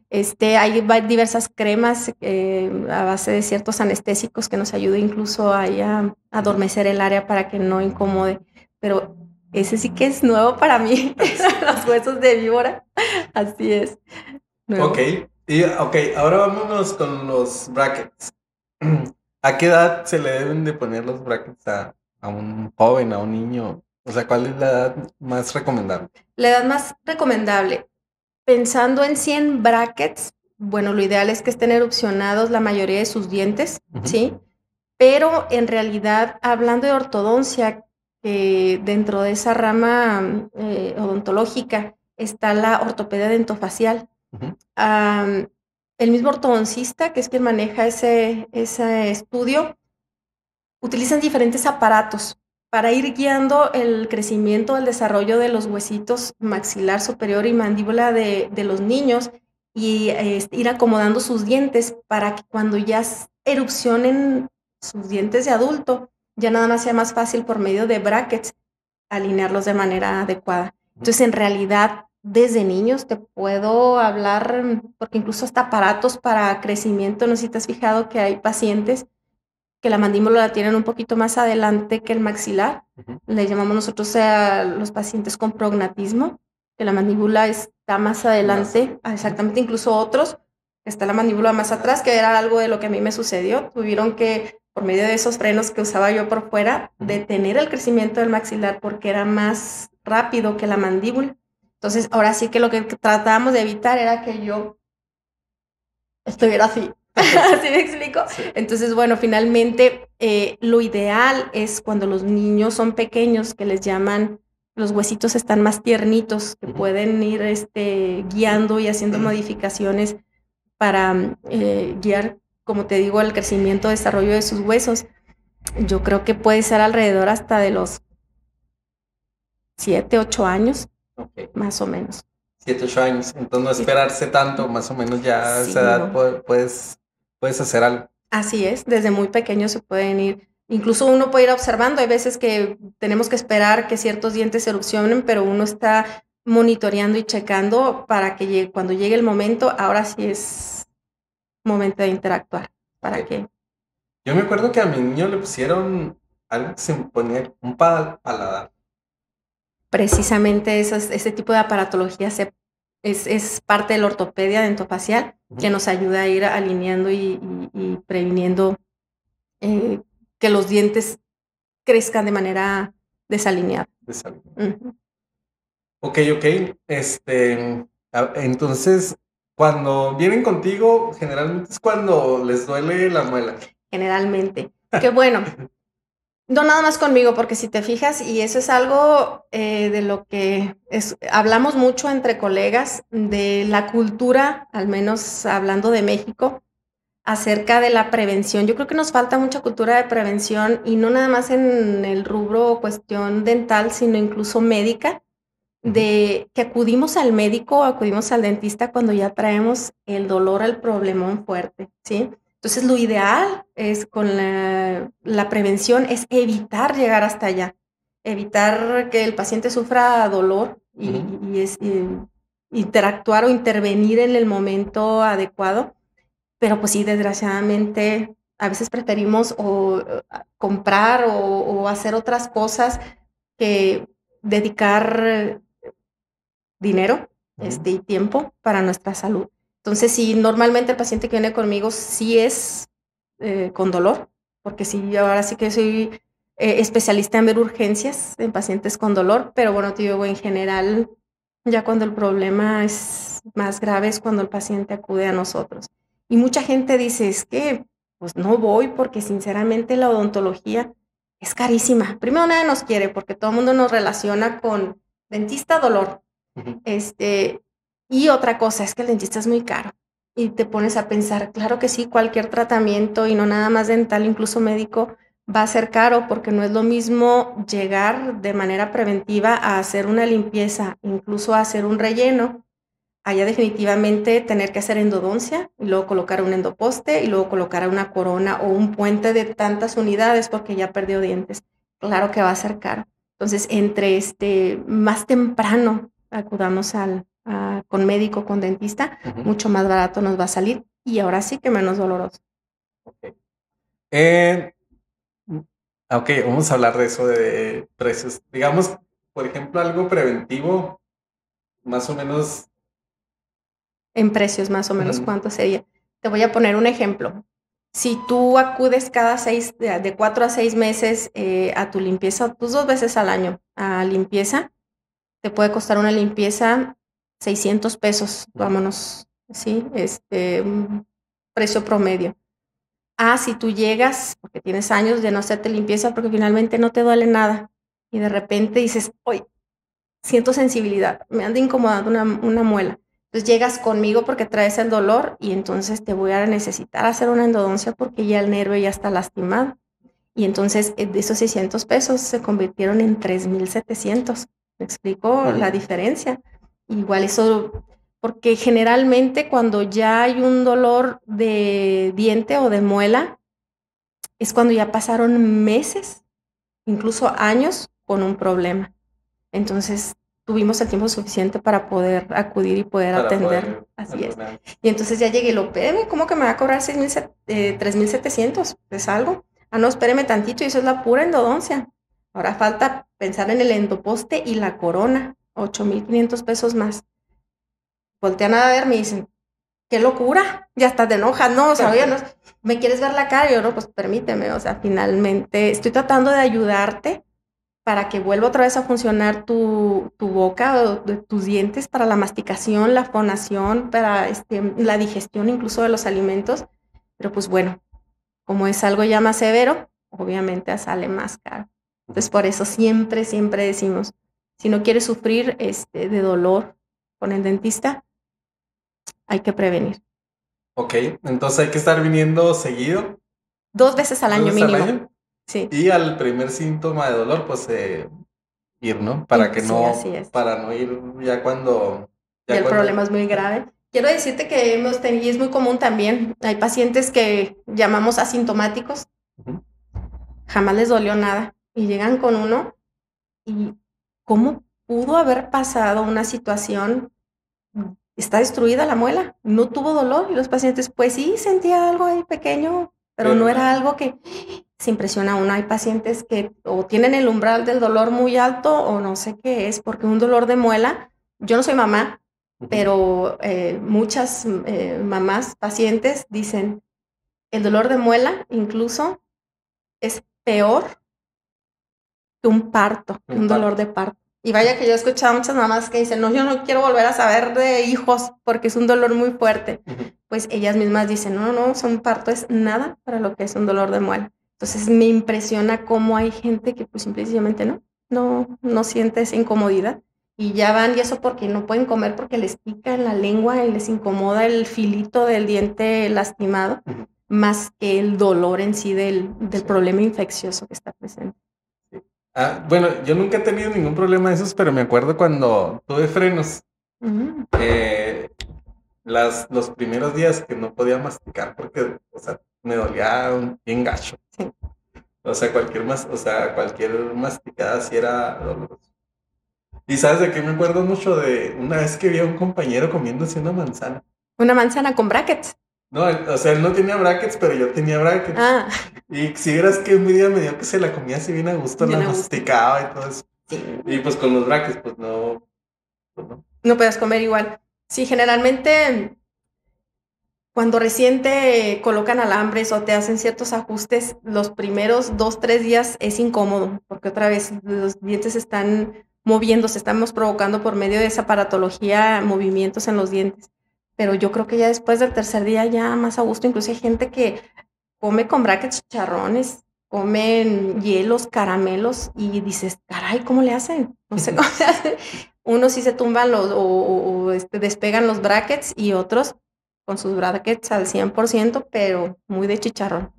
Este, hay diversas cremas eh, a base de ciertos anestésicos que nos ayudan incluso ahí a, a adormecer el área para que no incomode. Pero ese sí que es nuevo para mí, los huesos de víbora. Así es. Nuevo. Ok, y, ok, ahora vámonos con los brackets. ¿A qué edad se le deben de poner los brackets a, a un joven, a un niño? O sea, ¿cuál es la edad más recomendable? La edad más recomendable, pensando en cien brackets, bueno, lo ideal es que estén erupcionados la mayoría de sus dientes, uh-huh. ¿sí? Pero en realidad, hablando de ortodoncia, que dentro de esa rama eh, odontológica está la ortopedia dentofacial. Uh-huh. Um, el mismo ortodoncista, que es quien maneja ese, ese estudio, utilizan diferentes aparatos para ir guiando el crecimiento, el desarrollo de los huesitos maxilar superior y mandíbula de, de los niños y eh, ir acomodando sus dientes para que cuando ya erupcionen sus dientes de adulto, ya nada más sea más fácil por medio de brackets alinearlos de manera adecuada. Entonces, en realidad, desde niños te puedo hablar, porque incluso hasta aparatos para crecimiento, no sé si te has fijado que hay pacientes que la mandíbula la tienen un poquito más adelante que el maxilar. Uh-huh. Le llamamos nosotros a los pacientes con prognatismo, que la mandíbula está más adelante, más. Exactamente, incluso otros, que está la mandíbula más atrás, que era algo de lo que a mí me sucedió. Tuvieron que, por medio de esos frenos que usaba yo por fuera, uh-huh. detener el crecimiento del maxilar porque era más rápido que la mandíbula. Entonces, ahora sí que lo que tratábamos de evitar era que yo estuviera así. ¿Sí me explico? Sí. Entonces, bueno, finalmente eh, lo ideal es cuando los niños son pequeños, que les llaman, los huesitos están más tiernitos, que uh-huh. pueden ir este, guiando y haciendo uh-huh. modificaciones para eh, guiar, como te digo, el crecimiento, desarrollo de sus huesos. Yo creo que puede ser alrededor hasta de los siete, ocho años, okay. más o menos. siete, ocho años, entonces no esperarse tanto, más o menos ya a sí, esa edad no. puedes... Puedes hacer algo. Así es, desde muy pequeños se pueden ir, incluso uno puede ir observando, hay veces que tenemos que esperar que ciertos dientes erupcionen, pero uno está monitoreando y checando para que llegue, cuando llegue el momento, ahora sí es momento de interactuar. ¿Para okay. qué? Yo me acuerdo que a mi niño le pusieron algo que se ponía un paladar. Precisamente esas, ese tipo de aparatología se Es, es parte de la ortopedia dentofacial uh-huh. que nos ayuda a ir alineando y, y, y previniendo eh, que los dientes crezcan de manera desalineada. Desalineada. Uh-huh. Ok, ok. Este, entonces, cuando vienen contigo, generalmente es cuando les duele la muela. Generalmente. Qué bueno. No nada más conmigo, porque si te fijas, y eso es algo eh, de lo que es, hablamos mucho entre colegas, de la cultura, al menos hablando de México, acerca de la prevención. Yo creo que nos falta mucha cultura de prevención, y no nada más en el rubro cuestión dental, sino incluso médica, de que acudimos al médico, acudimos al dentista cuando ya traemos el dolor, el problemón fuerte, ¿sí? Entonces, lo ideal es con la, la prevención es evitar llegar hasta allá, evitar que el paciente sufra dolor y, uh-huh. y, es, y interactuar o intervenir en el momento adecuado. Pero pues sí, desgraciadamente, a veces preferimos o comprar o, o hacer otras cosas que dedicar dinero uh-huh. este, y tiempo para nuestra salud. Entonces, sí, normalmente el paciente que viene conmigo sí es eh, con dolor, porque sí, ahora sí que soy eh, especialista en ver urgencias en pacientes con dolor, pero bueno, te digo, en general, ya cuando el problema es más grave es cuando el paciente acude a nosotros. Y mucha gente dice, es que pues no voy porque sinceramente la odontología es carísima. Primero, nadie nos quiere porque todo el mundo nos relaciona con dentista, dolor. Uh-huh. Este... Y otra cosa es que el dentista es muy caro y te pones a pensar, claro que sí, cualquier tratamiento y no nada más dental, incluso médico, va a ser caro porque no es lo mismo llegar de manera preventiva a hacer una limpieza, incluso a hacer un relleno, allá definitivamente tener que hacer endodoncia y luego colocar un endoposte y luego colocar una corona o un puente de tantas unidades porque ya perdió dientes. Claro que va a ser caro. Entonces, entre este más temprano acudamos al a, con médico, con dentista, uh-huh. mucho más barato nos va a salir y ahora sí que menos doloroso. Okay. Eh, ok, vamos a hablar de eso de precios. Digamos, por ejemplo, algo preventivo, más o menos. En precios, más o menos, uh-huh. ¿Cuánto sería? Te voy a poner un ejemplo. Si tú acudes cada seis, de, de cuatro a seis meses eh, a tu limpieza, pues dos veces al año a limpieza, te puede costar una limpieza seiscientos pesos, vámonos, ¿sí? Este, un precio promedio. Ah, si tú llegas, porque tienes años de no hacerte limpieza, porque finalmente no te duele nada, y de repente dices, hoy siento sensibilidad, me anda incomodando una, una muela. Entonces llegas conmigo porque traes el dolor y entonces te voy a necesitar hacer una endodoncia porque ya el nervio ya está lastimado. Y entonces de esos seiscientos pesos se convirtieron en tres mil setecientos. ¿Me explico uh-huh. la diferencia? Igual eso, porque generalmente cuando ya hay un dolor de diente o de muela, es cuando ya pasaron meses, incluso años, con un problema. Entonces tuvimos el tiempo suficiente para poder acudir y poder para atender. Poder Así es. Y entonces ya llegué y lo, espérame, ¿cómo que me va a cobrar seis mil, eh, tres mil setecientos? ¿Es algo? Ah, no, espéreme tantito, y eso es la pura endodoncia. Ahora falta pensar en el endoposte y la corona, ocho mil quinientos pesos más. Voltean a ver, me dicen, ¡qué locura! Ya estás de enoja, no, o sea, oye, no, ¿me quieres ver la cara? Y yo, no, pues permíteme, o sea, finalmente estoy tratando de ayudarte para que vuelva otra vez a funcionar tu, tu boca o de tus dientes para la masticación, la fonación, para este, la digestión incluso de los alimentos. Pero pues bueno, como es algo ya más severo, obviamente sale más caro. Entonces por eso siempre, siempre decimos, si no quieres sufrir este, de dolor con el dentista, hay que prevenir. Ok, entonces hay que estar viniendo seguido. Dos veces al año mínimo. Al año? Sí. Y al primer síntoma de dolor, pues eh, ir, ¿no? Para sí, que no, así es. Para no ir ya cuando... Ya, ya el cuando... problema es muy grave. Quiero decirte que hemos tenido, y es muy común también, hay pacientes que llamamos asintomáticos, uh-huh. jamás les dolió nada, y llegan con uno, y ¿cómo pudo haber pasado una situación? Está destruida la muela, no tuvo dolor, y los pacientes, pues sí, sentía algo ahí pequeño, pero, pero no era algo que se impresiona a uno. Hay pacientes que o tienen el umbral del dolor muy alto o no sé qué es, porque un dolor de muela, yo no soy mamá, uh-huh. pero eh, muchas eh, mamás, pacientes dicen, el dolor de muela incluso es peor que un parto, que un, un dolor de parto. Y vaya que yo he escuchado a muchas mamás que dicen, no, yo no quiero volver a saber de hijos porque es un dolor muy fuerte. Uh-huh. Pues ellas mismas dicen, no, no, un parto es nada para lo que es un dolor de muela. Entonces me impresiona cómo hay gente que pues simplemente no, no, no siente esa incomodidad. Y ya van, y eso porque no pueden comer porque les pica en la lengua y les incomoda el filito del diente lastimado, uh-huh. más que el dolor en sí del, del sí. problema infeccioso que está presente. Ah, bueno, yo nunca he tenido ningún problema de esos, pero me acuerdo cuando tuve frenos, uh-huh. eh, las, los primeros días que no podía masticar porque, o sea, me dolía bien gacho. Sí. O sea, cualquier mas, o sea, cualquier masticada sí era doloroso. Y ¿sabes de qué me acuerdo mucho? De una vez que vi a un compañero comiéndose una manzana. ¿Una manzana con brackets? No, o sea, él no tenía brackets, pero yo tenía brackets. Ah. Y si vieras que un día me dio que se la comía así bien a gusto, bien la a masticaba gusto. Y todo eso. Sí. Y pues con los brackets, pues no, pues no. No puedes comer igual. Sí, generalmente cuando recién te colocan alambres o te hacen ciertos ajustes, los primeros dos, tres días es incómodo, porque otra vez los dientes están moviéndose, estamos provocando por medio de esa aparatología movimientos en los dientes. Pero yo creo que ya después del tercer día ya más a gusto, incluso hay gente que come con brackets chicharrones, comen hielos, caramelos y dices, caray, ¿cómo le hacen? No sé cómo se hace. Unos sí se tumban los, o, o, o este, despegan los brackets y otros con sus brackets al cien por ciento, pero muy de chicharrón.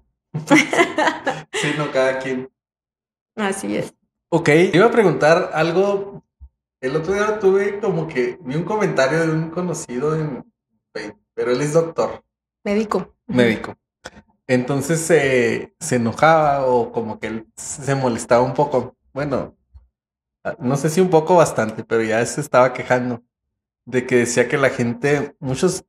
Sí, no, cada quien. Así es. Ok, iba a preguntar algo. El otro día tuve como que vi un comentario de un conocido en Facebook, pero él es doctor. Médico. Médico. Entonces eh, se enojaba o como que él se molestaba un poco. Bueno, no sé si un poco bastante, pero ya se estaba quejando de que decía que la gente, muchos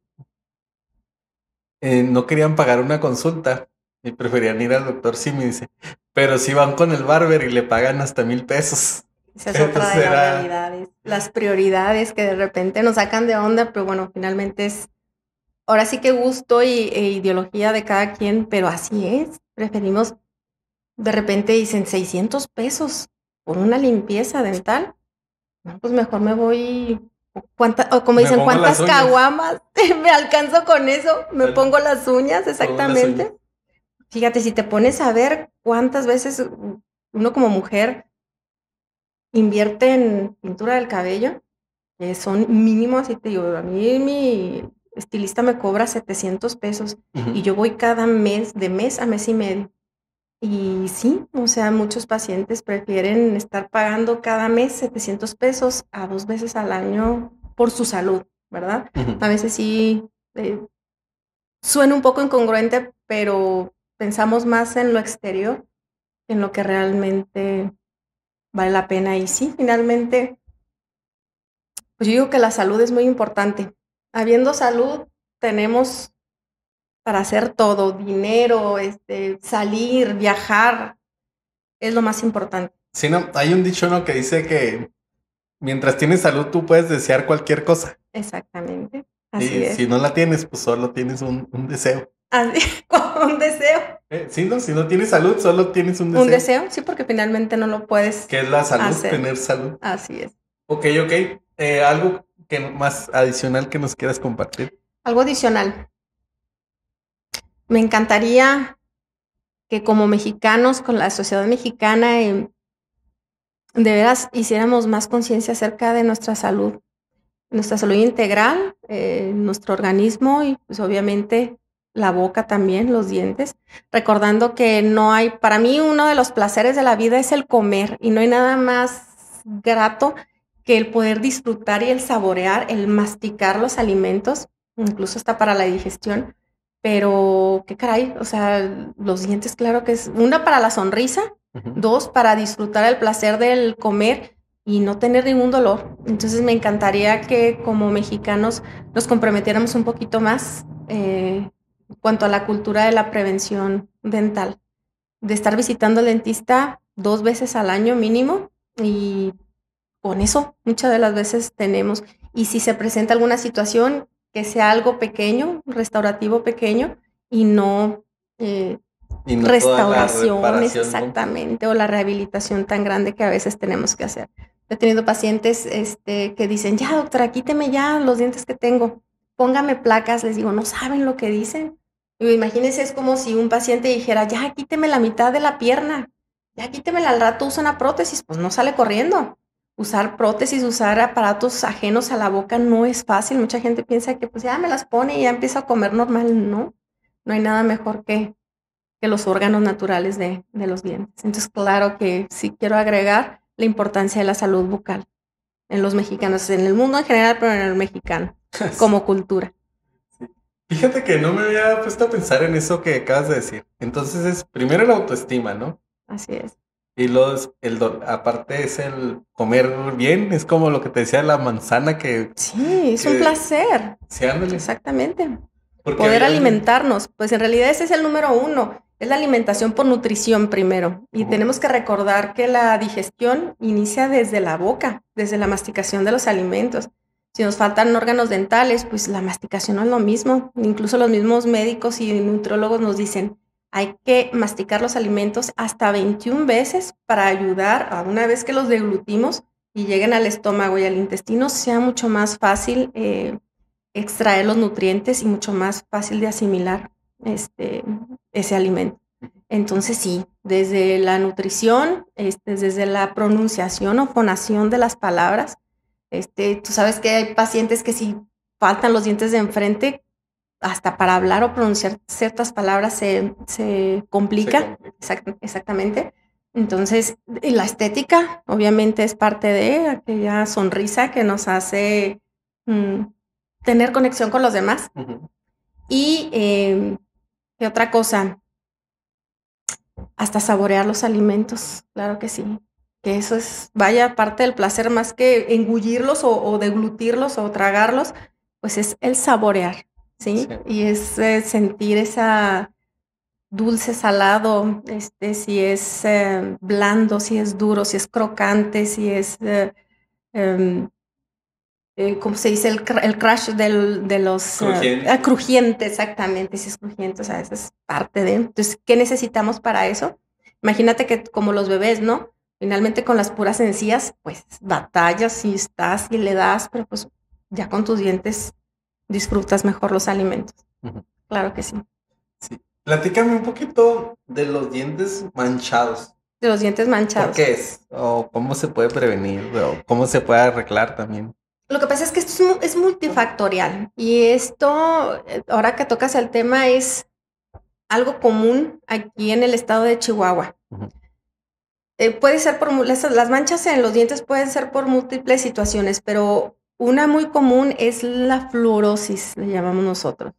eh, no querían pagar una consulta y preferían ir al doctor Simi, dice, pero si van con el barber y le pagan hasta mil pesos. Esa es otra de las realidades, las prioridades que de repente nos sacan de onda, pero bueno, finalmente es, ahora sí que gusto y, e ideología de cada quien, pero así es, preferimos, de repente dicen seiscientos pesos por una limpieza dental, no, pues mejor me voy, ¿cuánta, o como dicen, cuántas caguamas me alcanzo con eso? Me el, pongo las uñas, exactamente. Las uñas. Fíjate, si te pones a ver cuántas veces uno como mujer invierte en pintura del cabello, que son mínimos, así te digo, a mí mi estilista me cobra setecientos pesos uh-huh. y yo voy cada mes, de mes a mes y medio. Y sí, o sea, muchos pacientes prefieren estar pagando cada mes setecientos pesos a dos veces al año por su salud, ¿verdad? Uh-huh. A veces sí eh, suena un poco incongruente, pero pensamos más en lo exterior que en lo que realmente vale la pena. Y sí, finalmente, pues yo digo que la salud es muy importante. Habiendo salud, tenemos para hacer todo, dinero, este, salir, viajar, es lo más importante. Sí, no, hay un dicho, ¿no?, que dice que mientras tienes salud tú puedes desear cualquier cosa. Exactamente, así y es. Si no la tienes, pues solo tienes un, un deseo. Así, un deseo. Eh, sí, no, si no tienes salud, solo tienes un deseo. Un deseo, sí, porque finalmente no lo puedes. ¿Qué es la salud? Hacer. Tener salud. Así es. Ok, ok. Eh, algo que más adicional que nos quieras compartir. Algo adicional. Me encantaría que como mexicanos, con la sociedad mexicana, eh, de veras hiciéramos más conciencia acerca de nuestra salud, nuestra salud integral, eh, nuestro organismo y pues obviamente la boca también, los dientes, recordando que no hay, para mí uno de los placeres de la vida es el comer y no hay nada más grato que el poder disfrutar y el saborear, el masticar los alimentos, incluso hasta para la digestión, pero qué caray, o sea, los dientes claro que es una para la sonrisa, uh-huh. dos para disfrutar el placer del comer y no tener ningún dolor. Entonces me encantaría que como mexicanos nos comprometiéramos un poquito más eh, en cuanto a la cultura de la prevención dental, de estar visitando al dentista dos veces al año mínimo y con eso muchas de las veces tenemos. Y si se presenta alguna situación, que sea algo pequeño, restaurativo pequeño y no, eh, y no restauraciones exactamente, ¿no? O la rehabilitación tan grande que a veces tenemos que hacer. He tenido pacientes este, que dicen, ya doctora, quíteme ya los dientes que tengo, póngame placas. Les digo, no saben lo que dicen. Y imagínense, es como si un paciente dijera, ya quíteme la mitad de la pierna, ya quítemela, al rato usa una prótesis, pues no sale corriendo. Usar prótesis, usar aparatos ajenos a la boca no es fácil. Mucha gente piensa que pues ya me las pone y ya empiezo a comer normal. No, no hay nada mejor que, que los órganos naturales de, de los dientes. Entonces, claro que sí quiero agregar la importancia de la salud bucal en los mexicanos, en el mundo en general, pero en el mexicano, como cultura. Sí. Fíjate que no me había puesto a pensar en eso que acabas de decir. Entonces es primero la autoestima, ¿no? Así es. Y los, el do, aparte es el comer bien, es como lo que te decía la manzana que... Sí, es que, un placer. Sí, ándale. Exactamente. Porque poder alimentarnos, pues en realidad ese es el número uno, es la alimentación por nutrición primero. Y uh-huh. tenemos que recordar que la digestión inicia desde la boca, desde la masticación de los alimentos. Si nos faltan órganos dentales, pues la masticación no es lo mismo. Incluso los mismos médicos y nutriólogos nos dicen, hay que masticar los alimentos hasta veintiuna veces para ayudar a una vez que los deglutimos y lleguen al estómago y al intestino, sea mucho más fácil eh, extraer los nutrientes y mucho más fácil de asimilar este, ese alimento. Entonces sí, desde la nutrición, este, desde la pronunciación o fonación de las palabras, este, tú sabes que hay pacientes que si faltan los dientes de enfrente, hasta para hablar o pronunciar ciertas palabras se, se complica, se complica. Exact, exactamente. Entonces, la estética obviamente es parte de aquella sonrisa que nos hace mmm, tener conexión con los demás. Uh-huh. Y, eh, ¿qué otra cosa? Hasta saborear los alimentos, claro que sí. que eso es, vaya, parte del placer, más que engullirlos o, o deglutirlos o tragarlos, pues es el saborear, ¿sí? Sí. Y es eh, sentir esa dulce, salado, este, si es eh, blando, si es duro, si es crocante, si es, eh, eh, eh, ¿cómo se dice? El, el crush del, de los... Crujiente. Uh, ah, crujiente, exactamente, si es crujiente, o sea, esa es parte de... Entonces, ¿qué necesitamos para eso? Imagínate que como los bebés, ¿no? Finalmente con las puras encías, pues batallas y estás y le das, pero pues ya con tus dientes disfrutas mejor los alimentos. Uh-huh. Claro que sí. Sí. Platícame un poquito de los dientes manchados. De los dientes manchados. ¿Por qué es? ¿O cómo se puede prevenir? ¿O cómo se puede arreglar también? Lo que pasa es que esto es multifactorial y esto, ahora que tocas el tema, es algo común aquí en el estado de Chihuahua. Uh-huh. Eh, puede ser por, las, las manchas en los dientes pueden ser por múltiples situaciones, pero una muy común es la fluorosis, le llamamos nosotros.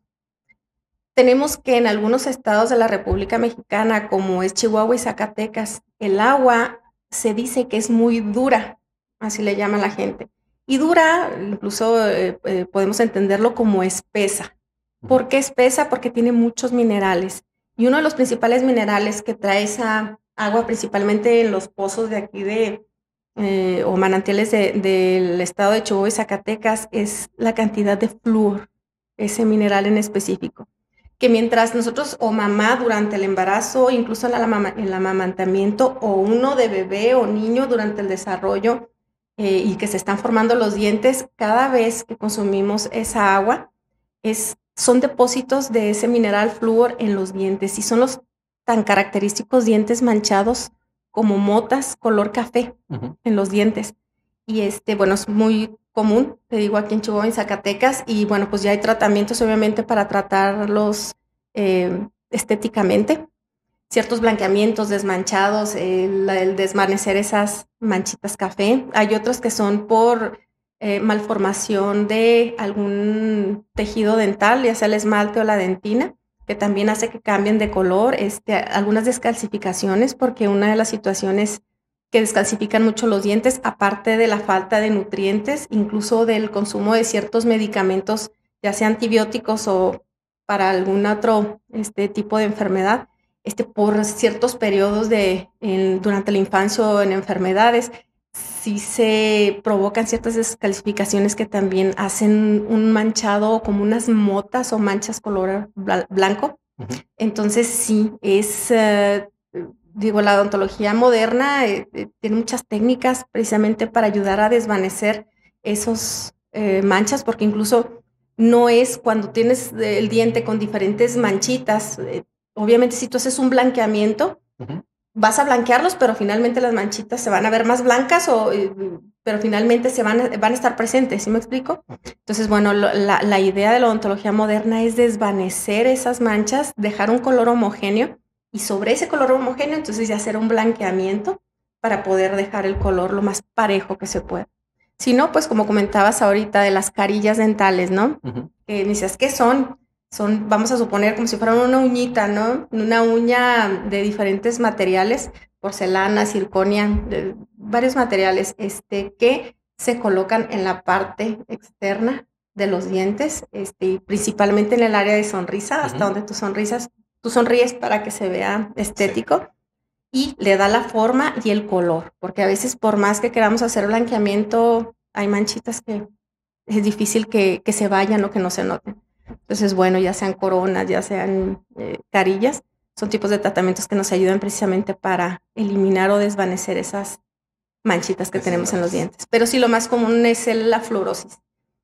Tenemos que en algunos estados de la República Mexicana, como es Chihuahua y Zacatecas, el agua se dice que es muy dura, así le llama la gente. Y dura, incluso eh, eh, podemos entenderlo como espesa. ¿Por qué espesa? Porque tiene muchos minerales. Y uno de los principales minerales que trae esa agua, principalmente en los pozos de aquí de, eh, o manantiales de, del estado de Chihuahua y Zacatecas, es la cantidad de flúor, ese mineral en específico. Que mientras nosotros o mamá durante el embarazo, incluso en, la, en el amamantamiento, o uno de bebé o niño durante el desarrollo, eh, y que se están formando los dientes, cada vez que consumimos esa agua, es, son depósitos de ese mineral flúor en los dientes, y son los tan característicos dientes manchados como motas color café uh-huh. en los dientes. Y este, bueno, es muy común, te digo, aquí en Chihuahua, en Zacatecas, y bueno, pues ya hay tratamientos obviamente para tratarlos eh, estéticamente, ciertos blanqueamientos, desmanchados, el, el desvanecer esas manchitas café. Hay otros que son por eh, malformación de algún tejido dental, ya sea el esmalte o la dentina, que también hace que cambien de color, este, algunas descalcificaciones, porque una de las situaciones que descalcifican mucho los dientes, aparte de la falta de nutrientes, incluso del consumo de ciertos medicamentos, ya sea antibióticos o para algún otro este, tipo de enfermedad, este, por ciertos periodos de, en, durante la infancia o en enfermedades, sí se provocan ciertas descalcificaciones que también hacen un manchado como unas motas o manchas color blanco. Uh-huh. Entonces sí, es... Uh, Digo, la odontología moderna eh, eh, tiene muchas técnicas precisamente para ayudar a desvanecer esos eh, manchas, porque incluso no es cuando tienes el diente con diferentes manchitas, eh, obviamente si tú haces un blanqueamiento, uh-huh. vas a blanquearlos, pero finalmente las manchitas se van a ver más blancas, o, eh, pero finalmente se van a, van a estar presentes, ¿sí me explico? Entonces, bueno, lo, la, la idea de la odontología moderna es desvanecer esas manchas, dejar un color homogéneo, y sobre ese color homogéneo, entonces ya hacer un blanqueamiento para poder dejar el color lo más parejo que se pueda. Si no, pues como comentabas ahorita de las carillas dentales, ¿no? Uh-huh. Que dices, ¿qué son? Son, vamos a suponer, como si fueran una uñita, ¿no? Una uña de diferentes materiales, porcelana, circonia, de varios materiales, este, que se colocan en la parte externa de los dientes, este, principalmente en el área de sonrisa, uh-huh. hasta donde tus sonrisas Tú sonríes para que se vea estético, sí. Y le da la forma y el color, porque a veces por más que queramos hacer blanqueamiento, hay manchitas que es difícil que, que se vayan o que no se noten. Entonces, bueno, ya sean coronas, ya sean eh, carillas, son tipos de tratamientos que nos ayudan precisamente para eliminar o desvanecer esas manchitas que es tenemos en los dientes. Pero sí, lo más común es el, la fluorosis.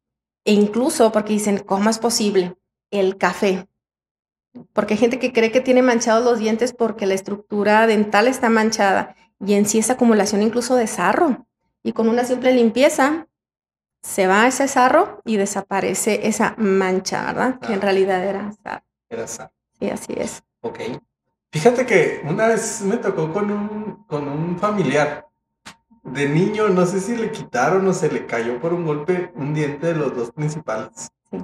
E incluso, porque dicen, ¿cómo es posible? El café. Porque hay gente que cree que tiene manchados los dientes porque la estructura dental está manchada y en sí es acumulación incluso de sarro. Y con una simple limpieza se va ese sarro y desaparece esa mancha, ¿verdad? Ah, que en realidad era sarro. Era sarro. Sí, así es. Ok. Fíjate que una vez me tocó con un, con un familiar. De niño, no sé si le quitaron o se le cayó por un golpe un diente de los dos principales. Sí.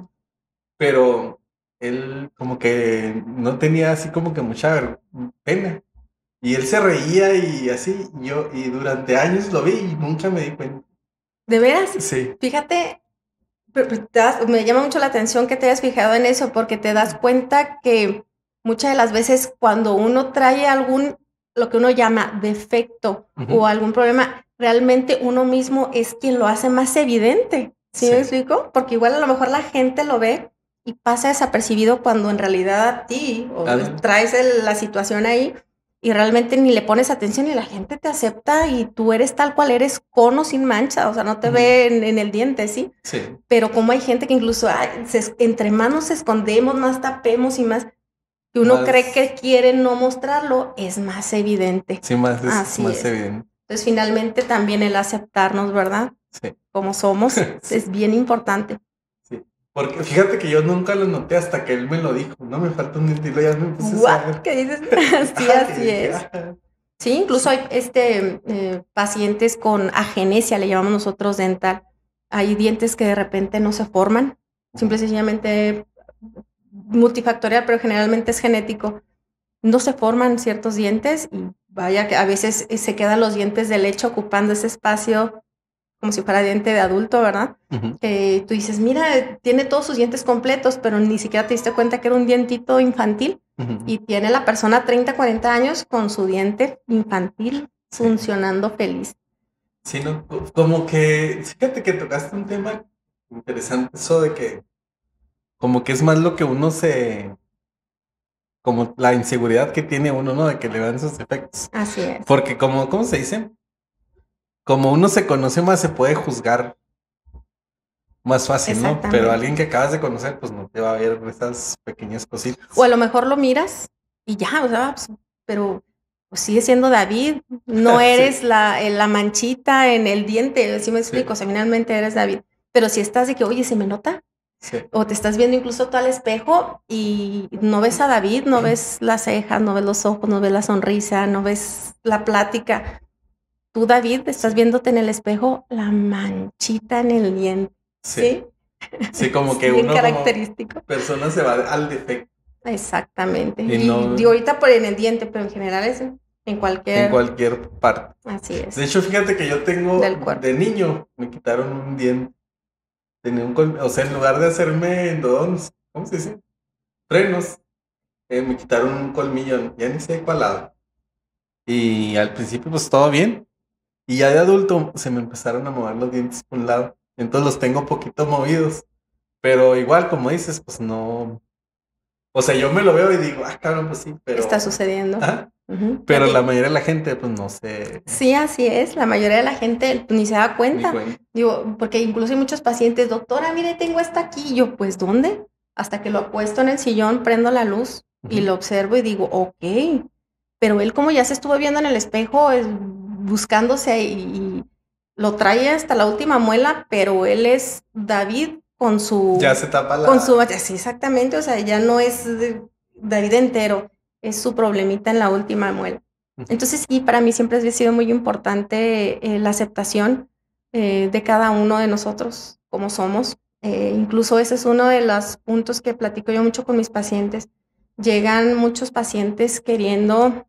Pero... él como que no tenía así como que mucha pena Y él se reía y así, y yo, y durante años lo vi y nunca me di cuenta. ¿De veras? Sí. Fíjate, te das, me llama mucho la atención que te hayas fijado en eso, porque te das cuenta que muchas de las veces cuando uno trae algún, lo que uno llama defecto uh-huh. o algún problema, realmente uno mismo es quien lo hace más evidente. ¿Sí, sí me explico? Porque igual a lo mejor la gente lo ve y pasa desapercibido cuando en realidad a ti o uh-huh. traes el, la situación ahí y realmente ni le pones atención y la gente te acepta y tú eres tal cual eres, con o sin mancha, o sea, no te uh-huh. ve en, en el diente, ¿sí? Sí. Pero como hay gente que incluso, ay, se, entre más nos escondemos, más tapemos y más, que uno más, cree que quiere no mostrarlo, es más evidente. Sí, más, es, Así más es. evidente. Entonces, finalmente también el aceptarnos, ¿verdad? Sí. Como somos, sí. es bien importante. Sí. Porque fíjate que yo nunca lo noté hasta que él me lo dijo. No me falta un diente y ya me puse ¿What? a saber. ¿Qué dices? Sí, así es. Sí, incluso hay este, eh, pacientes con agenesia, le llamamos nosotros dental. Hay dientes que de repente no se forman, simple y sencillamente multifactorial, pero generalmente es genético. No se forman ciertos dientes y vaya que a veces se quedan los dientes de leche ocupando ese espacio como si fuera diente de adulto, ¿verdad? Uh-huh. Eh, tú dices, mira, tiene todos sus dientes completos, pero ni siquiera te diste cuenta que era un dientito infantil. Uh-huh. Y tiene la persona treinta, cuarenta años con su diente infantil sí. funcionando feliz. Sí, ¿no? Como que, fíjate que tocaste un tema interesante, eso de que como que es más lo que uno se... como la inseguridad que tiene uno, ¿no? De que le dan sus efectos. Así es. Porque como, ¿cómo se dice? Como uno se conoce más, se puede juzgar más fácil, ¿no? Pero alguien que acabas de conocer, pues no te va a ver esas pequeñas cositas. O a lo mejor lo miras y ya, o sea, pues, pero pues sigue siendo David, no eres sí. la, la manchita en el diente, ¿sí me explico? Sí. O sea, finalmente eres David. Pero si estás de que, oye, ¿se me nota? Sí. O te estás viendo incluso tú al espejo y no ves a David, no ves las cejas, no ves los ojos, no ves la sonrisa, no ves la plática. Tú, David, estás sí. viéndote en el espejo la manchita en el diente. Sí. Sí, sí como que bien uno característico. Como persona se va al defecto. Exactamente. Y, y no... digo ahorita por en el diente, pero en general es en cualquier... En cualquier parte. Así es. De hecho, fíjate que yo tengo... Del cuerpo. De niño me quitaron un diente. Tenía un col... O sea, en lugar de hacerme endodoncias, ¿cómo se dice? Frenos. Eh, me quitaron un colmillo, ya ni sé cuál lado. Y al principio pues todo bien. Y ya de adulto se me empezaron a mover los dientes por un lado. Entonces los tengo poquito movidos. Pero igual, como dices, pues no... O sea, yo me lo veo y digo, ah, cabrón, pues sí, pero... Está sucediendo. ¿Ah? Uh-huh. Pero la mayoría de la gente, pues no sé. Sí, así es. La mayoría de la gente ni se da cuenta. cuenta. Digo, porque incluso hay muchos pacientes, doctora, mire, tengo esta aquí. Y yo, pues, ¿dónde? Hasta que lo apuesto en el sillón, prendo la luz uh-huh. y lo observo y digo, ok. Pero él como ya se estuvo viendo en el espejo, es, buscándose y, y lo trae hasta la última muela, pero él es David con su... Ya se tapa la... Con su... Sí, exactamente. O sea, ya no es David entero. Es su problemita en la última muela. Entonces, sí, para mí siempre ha sido muy importante eh, la aceptación eh, de cada uno de nosotros, como somos. Eh, incluso ese es uno de los puntos que platico yo mucho con mis pacientes. Llegan muchos pacientes queriendo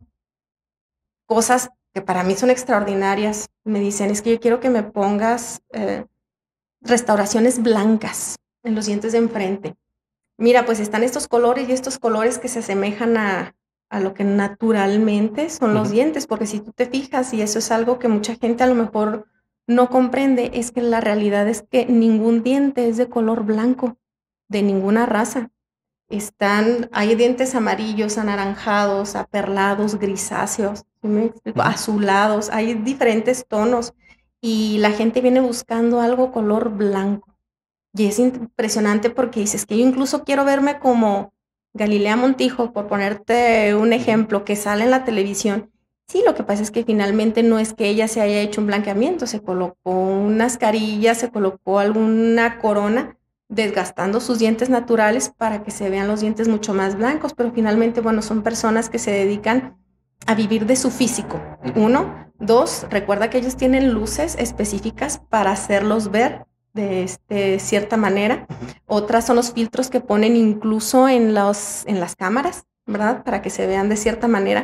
cosas que para mí son extraordinarias. Me dicen, es que yo quiero que me pongas eh, restauraciones blancas en los dientes de enfrente. Mira, pues están estos colores y estos colores que se asemejan a... a lo que naturalmente son los uh-huh. dientes, porque si tú te fijas, y eso es algo que mucha gente a lo mejor no comprende, es que la realidad es que ningún diente es de color blanco, de ninguna raza. Están, hay dientes amarillos, anaranjados, aperlados, grisáceos, ¿sí me explico? Uh-huh. Azulados, hay diferentes tonos, y la gente viene buscando algo color blanco. Y es impresionante porque dices que yo incluso quiero verme como Galilea Montijo, por ponerte un ejemplo, que sale en la televisión. Sí, lo que pasa es que finalmente no es que ella se haya hecho un blanqueamiento, se colocó unas carillas, se colocó alguna corona, desgastando sus dientes naturales para que se vean los dientes mucho más blancos, pero finalmente, bueno, son personas que se dedican a vivir de su físico. Uno, dos, recuerda que ellos tienen luces específicas para hacerlos ver de este, cierta manera. Uh-huh. Otras son los filtros que ponen incluso en, los, en las cámaras, ¿verdad? Para que se vean de cierta manera.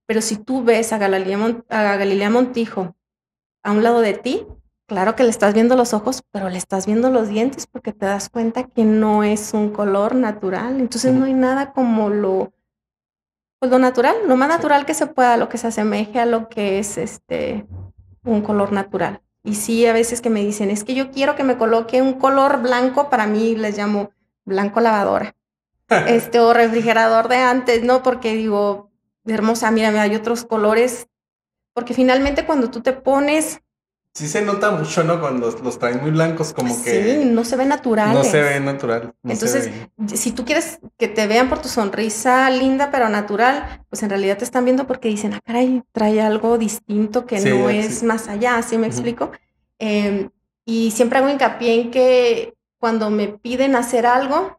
Pero si tú ves a Galilea, Mon- a Galilea Montijo a un lado de ti, claro que le estás viendo los ojos, pero le estás viendo los dientes porque te das cuenta que no es un color natural. Entonces no hay nada como lo, pues lo natural, lo más natural que se pueda, lo que se asemeje a lo que es este un color natural. Y sí, a veces que me dicen, es que yo quiero que me coloque un color blanco, para mí les llamo blanco lavadora, este, o refrigerador de antes, ¿no? Porque digo, hermosa, mira, mira, hay otros colores, porque finalmente cuando tú te pones... Sí se nota mucho, ¿no? Cuando los, los traen muy blancos, como sí, que... no se ven naturales. No se ve natural. No Entonces, se ve. si tú quieres que te vean por tu sonrisa linda pero natural, pues en realidad te están viendo porque dicen, ah, caray, trae algo distinto que Sí, no sí. es más allá, ¿sí me uh-huh. explico? Eh, y siempre hago hincapié en que cuando me piden hacer algo,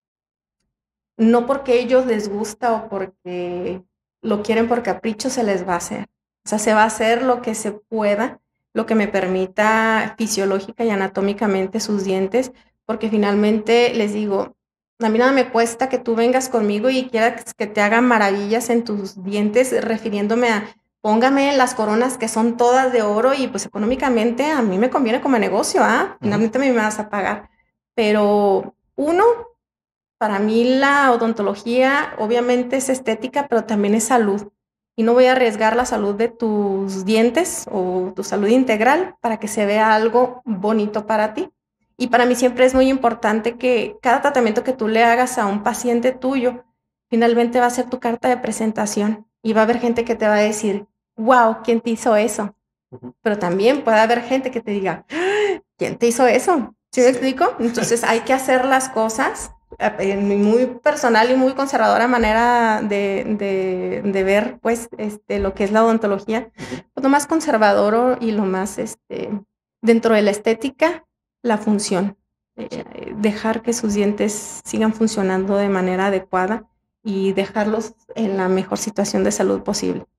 no porque a ellos les gusta o porque lo quieren por capricho, se les va a hacer. O sea, se va a hacer lo que se pueda, lo que me permita fisiológica y anatómicamente sus dientes, porque finalmente les digo, a mí nada me cuesta que tú vengas conmigo y quieras que te haga maravillas en tus dientes, refiriéndome a póngame las coronas que son todas de oro y pues económicamente a mí me conviene como negocio, ¿ah? ¿eh? Finalmente uh-huh. me vas a pagar. Pero uno, para mí la odontología obviamente es estética, pero también es salud. Y no voy a arriesgar la salud de tus dientes o tu salud integral para que se vea algo bonito para ti. Y para mí siempre es muy importante que cada tratamiento que tú le hagas a un paciente tuyo, finalmente va a ser tu carta de presentación. Y va a haber gente que te va a decir, wow, ¿quién te hizo eso? Uh-huh. Pero también puede haber gente que te diga, ¿quién te hizo eso? ¿Sí me sí. explico? Entonces hay que hacer las cosas en mi muy personal y muy conservadora manera de, de, de ver pues este, lo que es la odontología, pues lo más conservador y lo más este, dentro de la estética, la función, eh, dejar que sus dientes sigan funcionando de manera adecuada y dejarlos en la mejor situación de salud posible.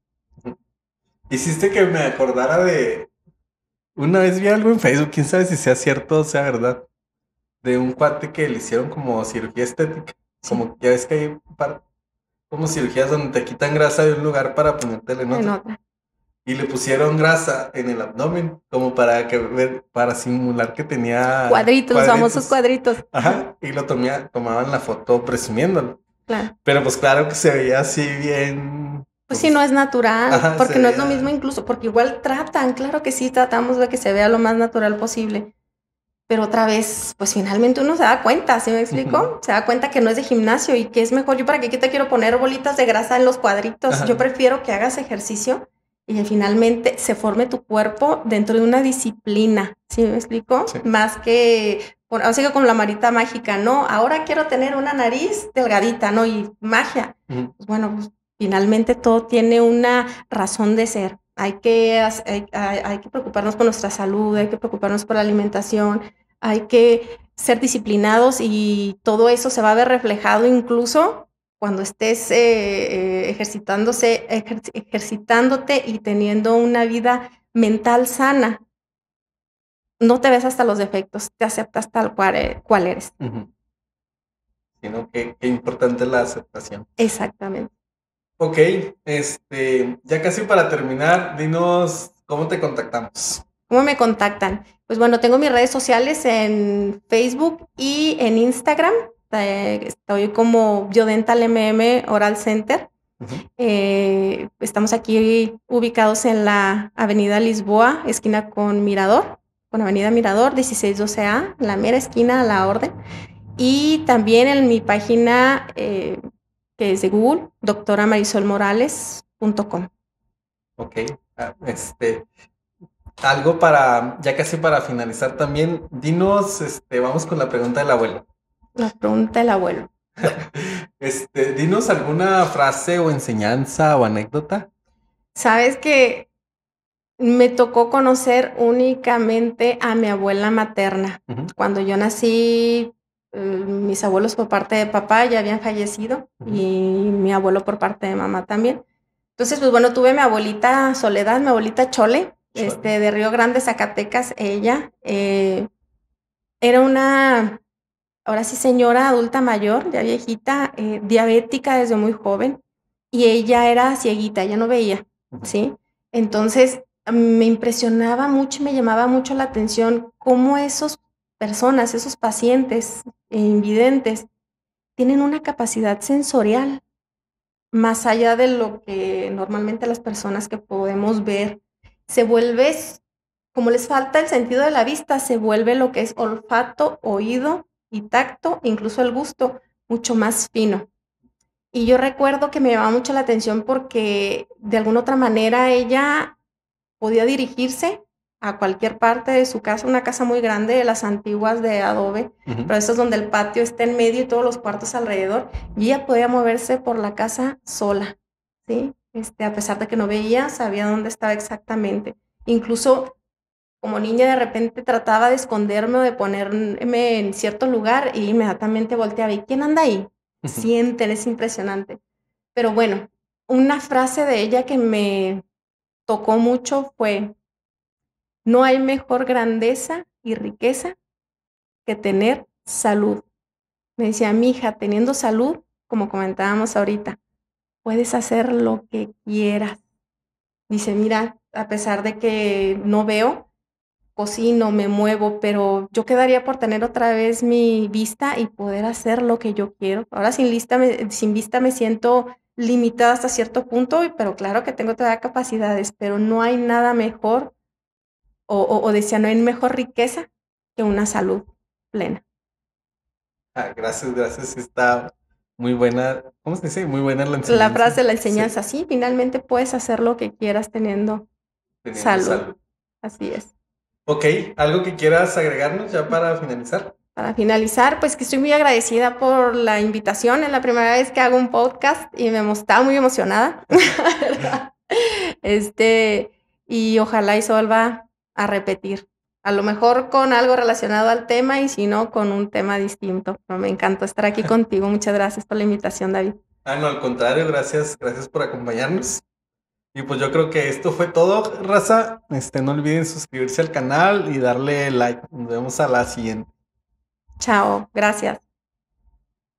Hiciste que me acordara de una vez vi algo en Facebook, quién sabe si sea cierto o sea verdad, de un cuate que le hicieron como cirugía estética. Sí. Como ya ves que hay par, como cirugías donde te quitan grasa de un lugar para ponértela en otro. En otra. Y le pusieron grasa en el abdomen, como para que para simular que tenía cuadritos, cuadritos. Los famosos cuadritos. Ajá, y lo tomía, tomaban la foto presumiéndolo. Claro. Pero pues claro que se veía así bien. Pues, pues sí, no es natural, ajá, porque no veía... es lo mismo incluso, porque igual tratan, claro que sí, tratamos de que se vea lo más natural posible. Pero otra vez, pues finalmente uno se da cuenta, ¿sí me explico? Uh-huh. Se da cuenta que no es de gimnasio y que es mejor. Yo para qué te quiero poner bolitas de grasa en los cuadritos. Ajá. Yo prefiero que hagas ejercicio y que finalmente se forme tu cuerpo dentro de una disciplina, ¿sí me explico? Sí. Más que, así que como la marita mágica, ¿no? Ahora quiero tener una nariz delgadita, ¿no? Y magia. Uh-huh. Pues bueno, pues finalmente todo tiene una razón de ser. Hay que, hay, hay que preocuparnos por nuestra salud, hay que preocuparnos por la alimentación, hay que ser disciplinados y todo eso se va a ver reflejado incluso cuando estés eh, ejercitándose, ejer, ejercitándote y teniendo una vida mental sana. No te ves hasta los defectos, te aceptas tal cual, cual eres. Uh-huh. Sino que, que importante es la aceptación. Exactamente. Ok, este, ya casi para terminar, dinos cómo te contactamos. ¿Cómo me contactan? Pues bueno, tengo mis redes sociales en Facebook y en Instagram. Eh, estoy como Biodental M M Oral Center. Uh-huh. Eh, estamos aquí ubicados en la Avenida Lisboa, esquina con Mirador, con Avenida Mirador, dieciséis doce A, la mera esquina a la orden. Y también en mi página... Eh, que es de Google, doctora marisol morales punto com. Ok, este, algo para, ya casi para finalizar también, dinos, este, vamos con la pregunta del abuelo. La pregunta del abuelo. este, dinos alguna frase o enseñanza o anécdota. Sabes que me tocó conocer únicamente a mi abuela materna. Uh-huh. Cuando yo nací, mis abuelos por parte de papá ya habían fallecido uh-huh. y mi abuelo por parte de mamá también. Entonces, pues bueno, tuve mi abuelita Soledad, mi abuelita Chole, Chole. Este, de Río Grande, Zacatecas. Ella eh, era una, ahora sí, señora adulta mayor, ya viejita, eh, diabética desde muy joven. y ella era cieguita, ella no veía, ¿sí? Entonces me impresionaba mucho y me llamaba mucho la atención cómo esas personas, esos pacientes invidentes, tienen una capacidad sensorial más allá de lo que normalmente las personas que podemos ver. Se vuelve, como les falta el sentido de la vista, se vuelve lo que es olfato, oído y tacto, incluso el gusto, mucho más fino. Y yo recuerdo que me llamaba mucho la atención porque de alguna otra manera ella podía dirigirse a cualquier parte de su casa, una casa muy grande, de las antiguas de adobe, uh-huh. pero esas donde el patio está en medio y todos los cuartos alrededor, y ella podía moverse por la casa sola, ¿sí? Este, a pesar de que no veía, sabía dónde estaba exactamente. Incluso como niña de repente trataba de esconderme o de ponerme en cierto lugar y inmediatamente volteaba y ¿quién anda ahí? Uh-huh. Sienten, es impresionante. Pero bueno, una frase de ella que me tocó mucho fue: no hay mejor grandeza y riqueza que tener salud. Me decía, mija, teniendo salud, como comentábamos ahorita, puedes hacer lo que quieras. Dice, mira, a pesar de que no veo, cocino, me muevo, pero yo quedaría por tener otra vez mi vista y poder hacer lo que yo quiero. Ahora sin, lista me, sin vista me siento limitada hasta cierto punto, pero claro que tengo todavía capacidades, pero no hay nada mejor, o, o, o decía, no hay mejor riqueza que una salud plena. Ah, gracias, gracias, está muy buena, ¿cómo se dice? Muy buena la enseñanza. La frase, la enseñanza, sí, sí finalmente puedes hacer lo que quieras teniendo, teniendo salud. salud. Así es. Ok, ¿algo que quieras agregarnos ya para finalizar? Para finalizar, pues que estoy muy agradecida por la invitación. Es la primera vez que hago un podcast y me estaba muy emocionada. este, y ojalá y se vuelva a repetir. A lo mejor con algo relacionado al tema y si no, con un tema distinto. Pero me encantó estar aquí contigo. Muchas gracias por la invitación, David. Ah, no, al contrario, gracias, gracias por acompañarnos. Y pues yo creo que esto fue todo, raza. Este, no olviden suscribirse al canal y darle like. Nos vemos a la siguiente. Chao, gracias.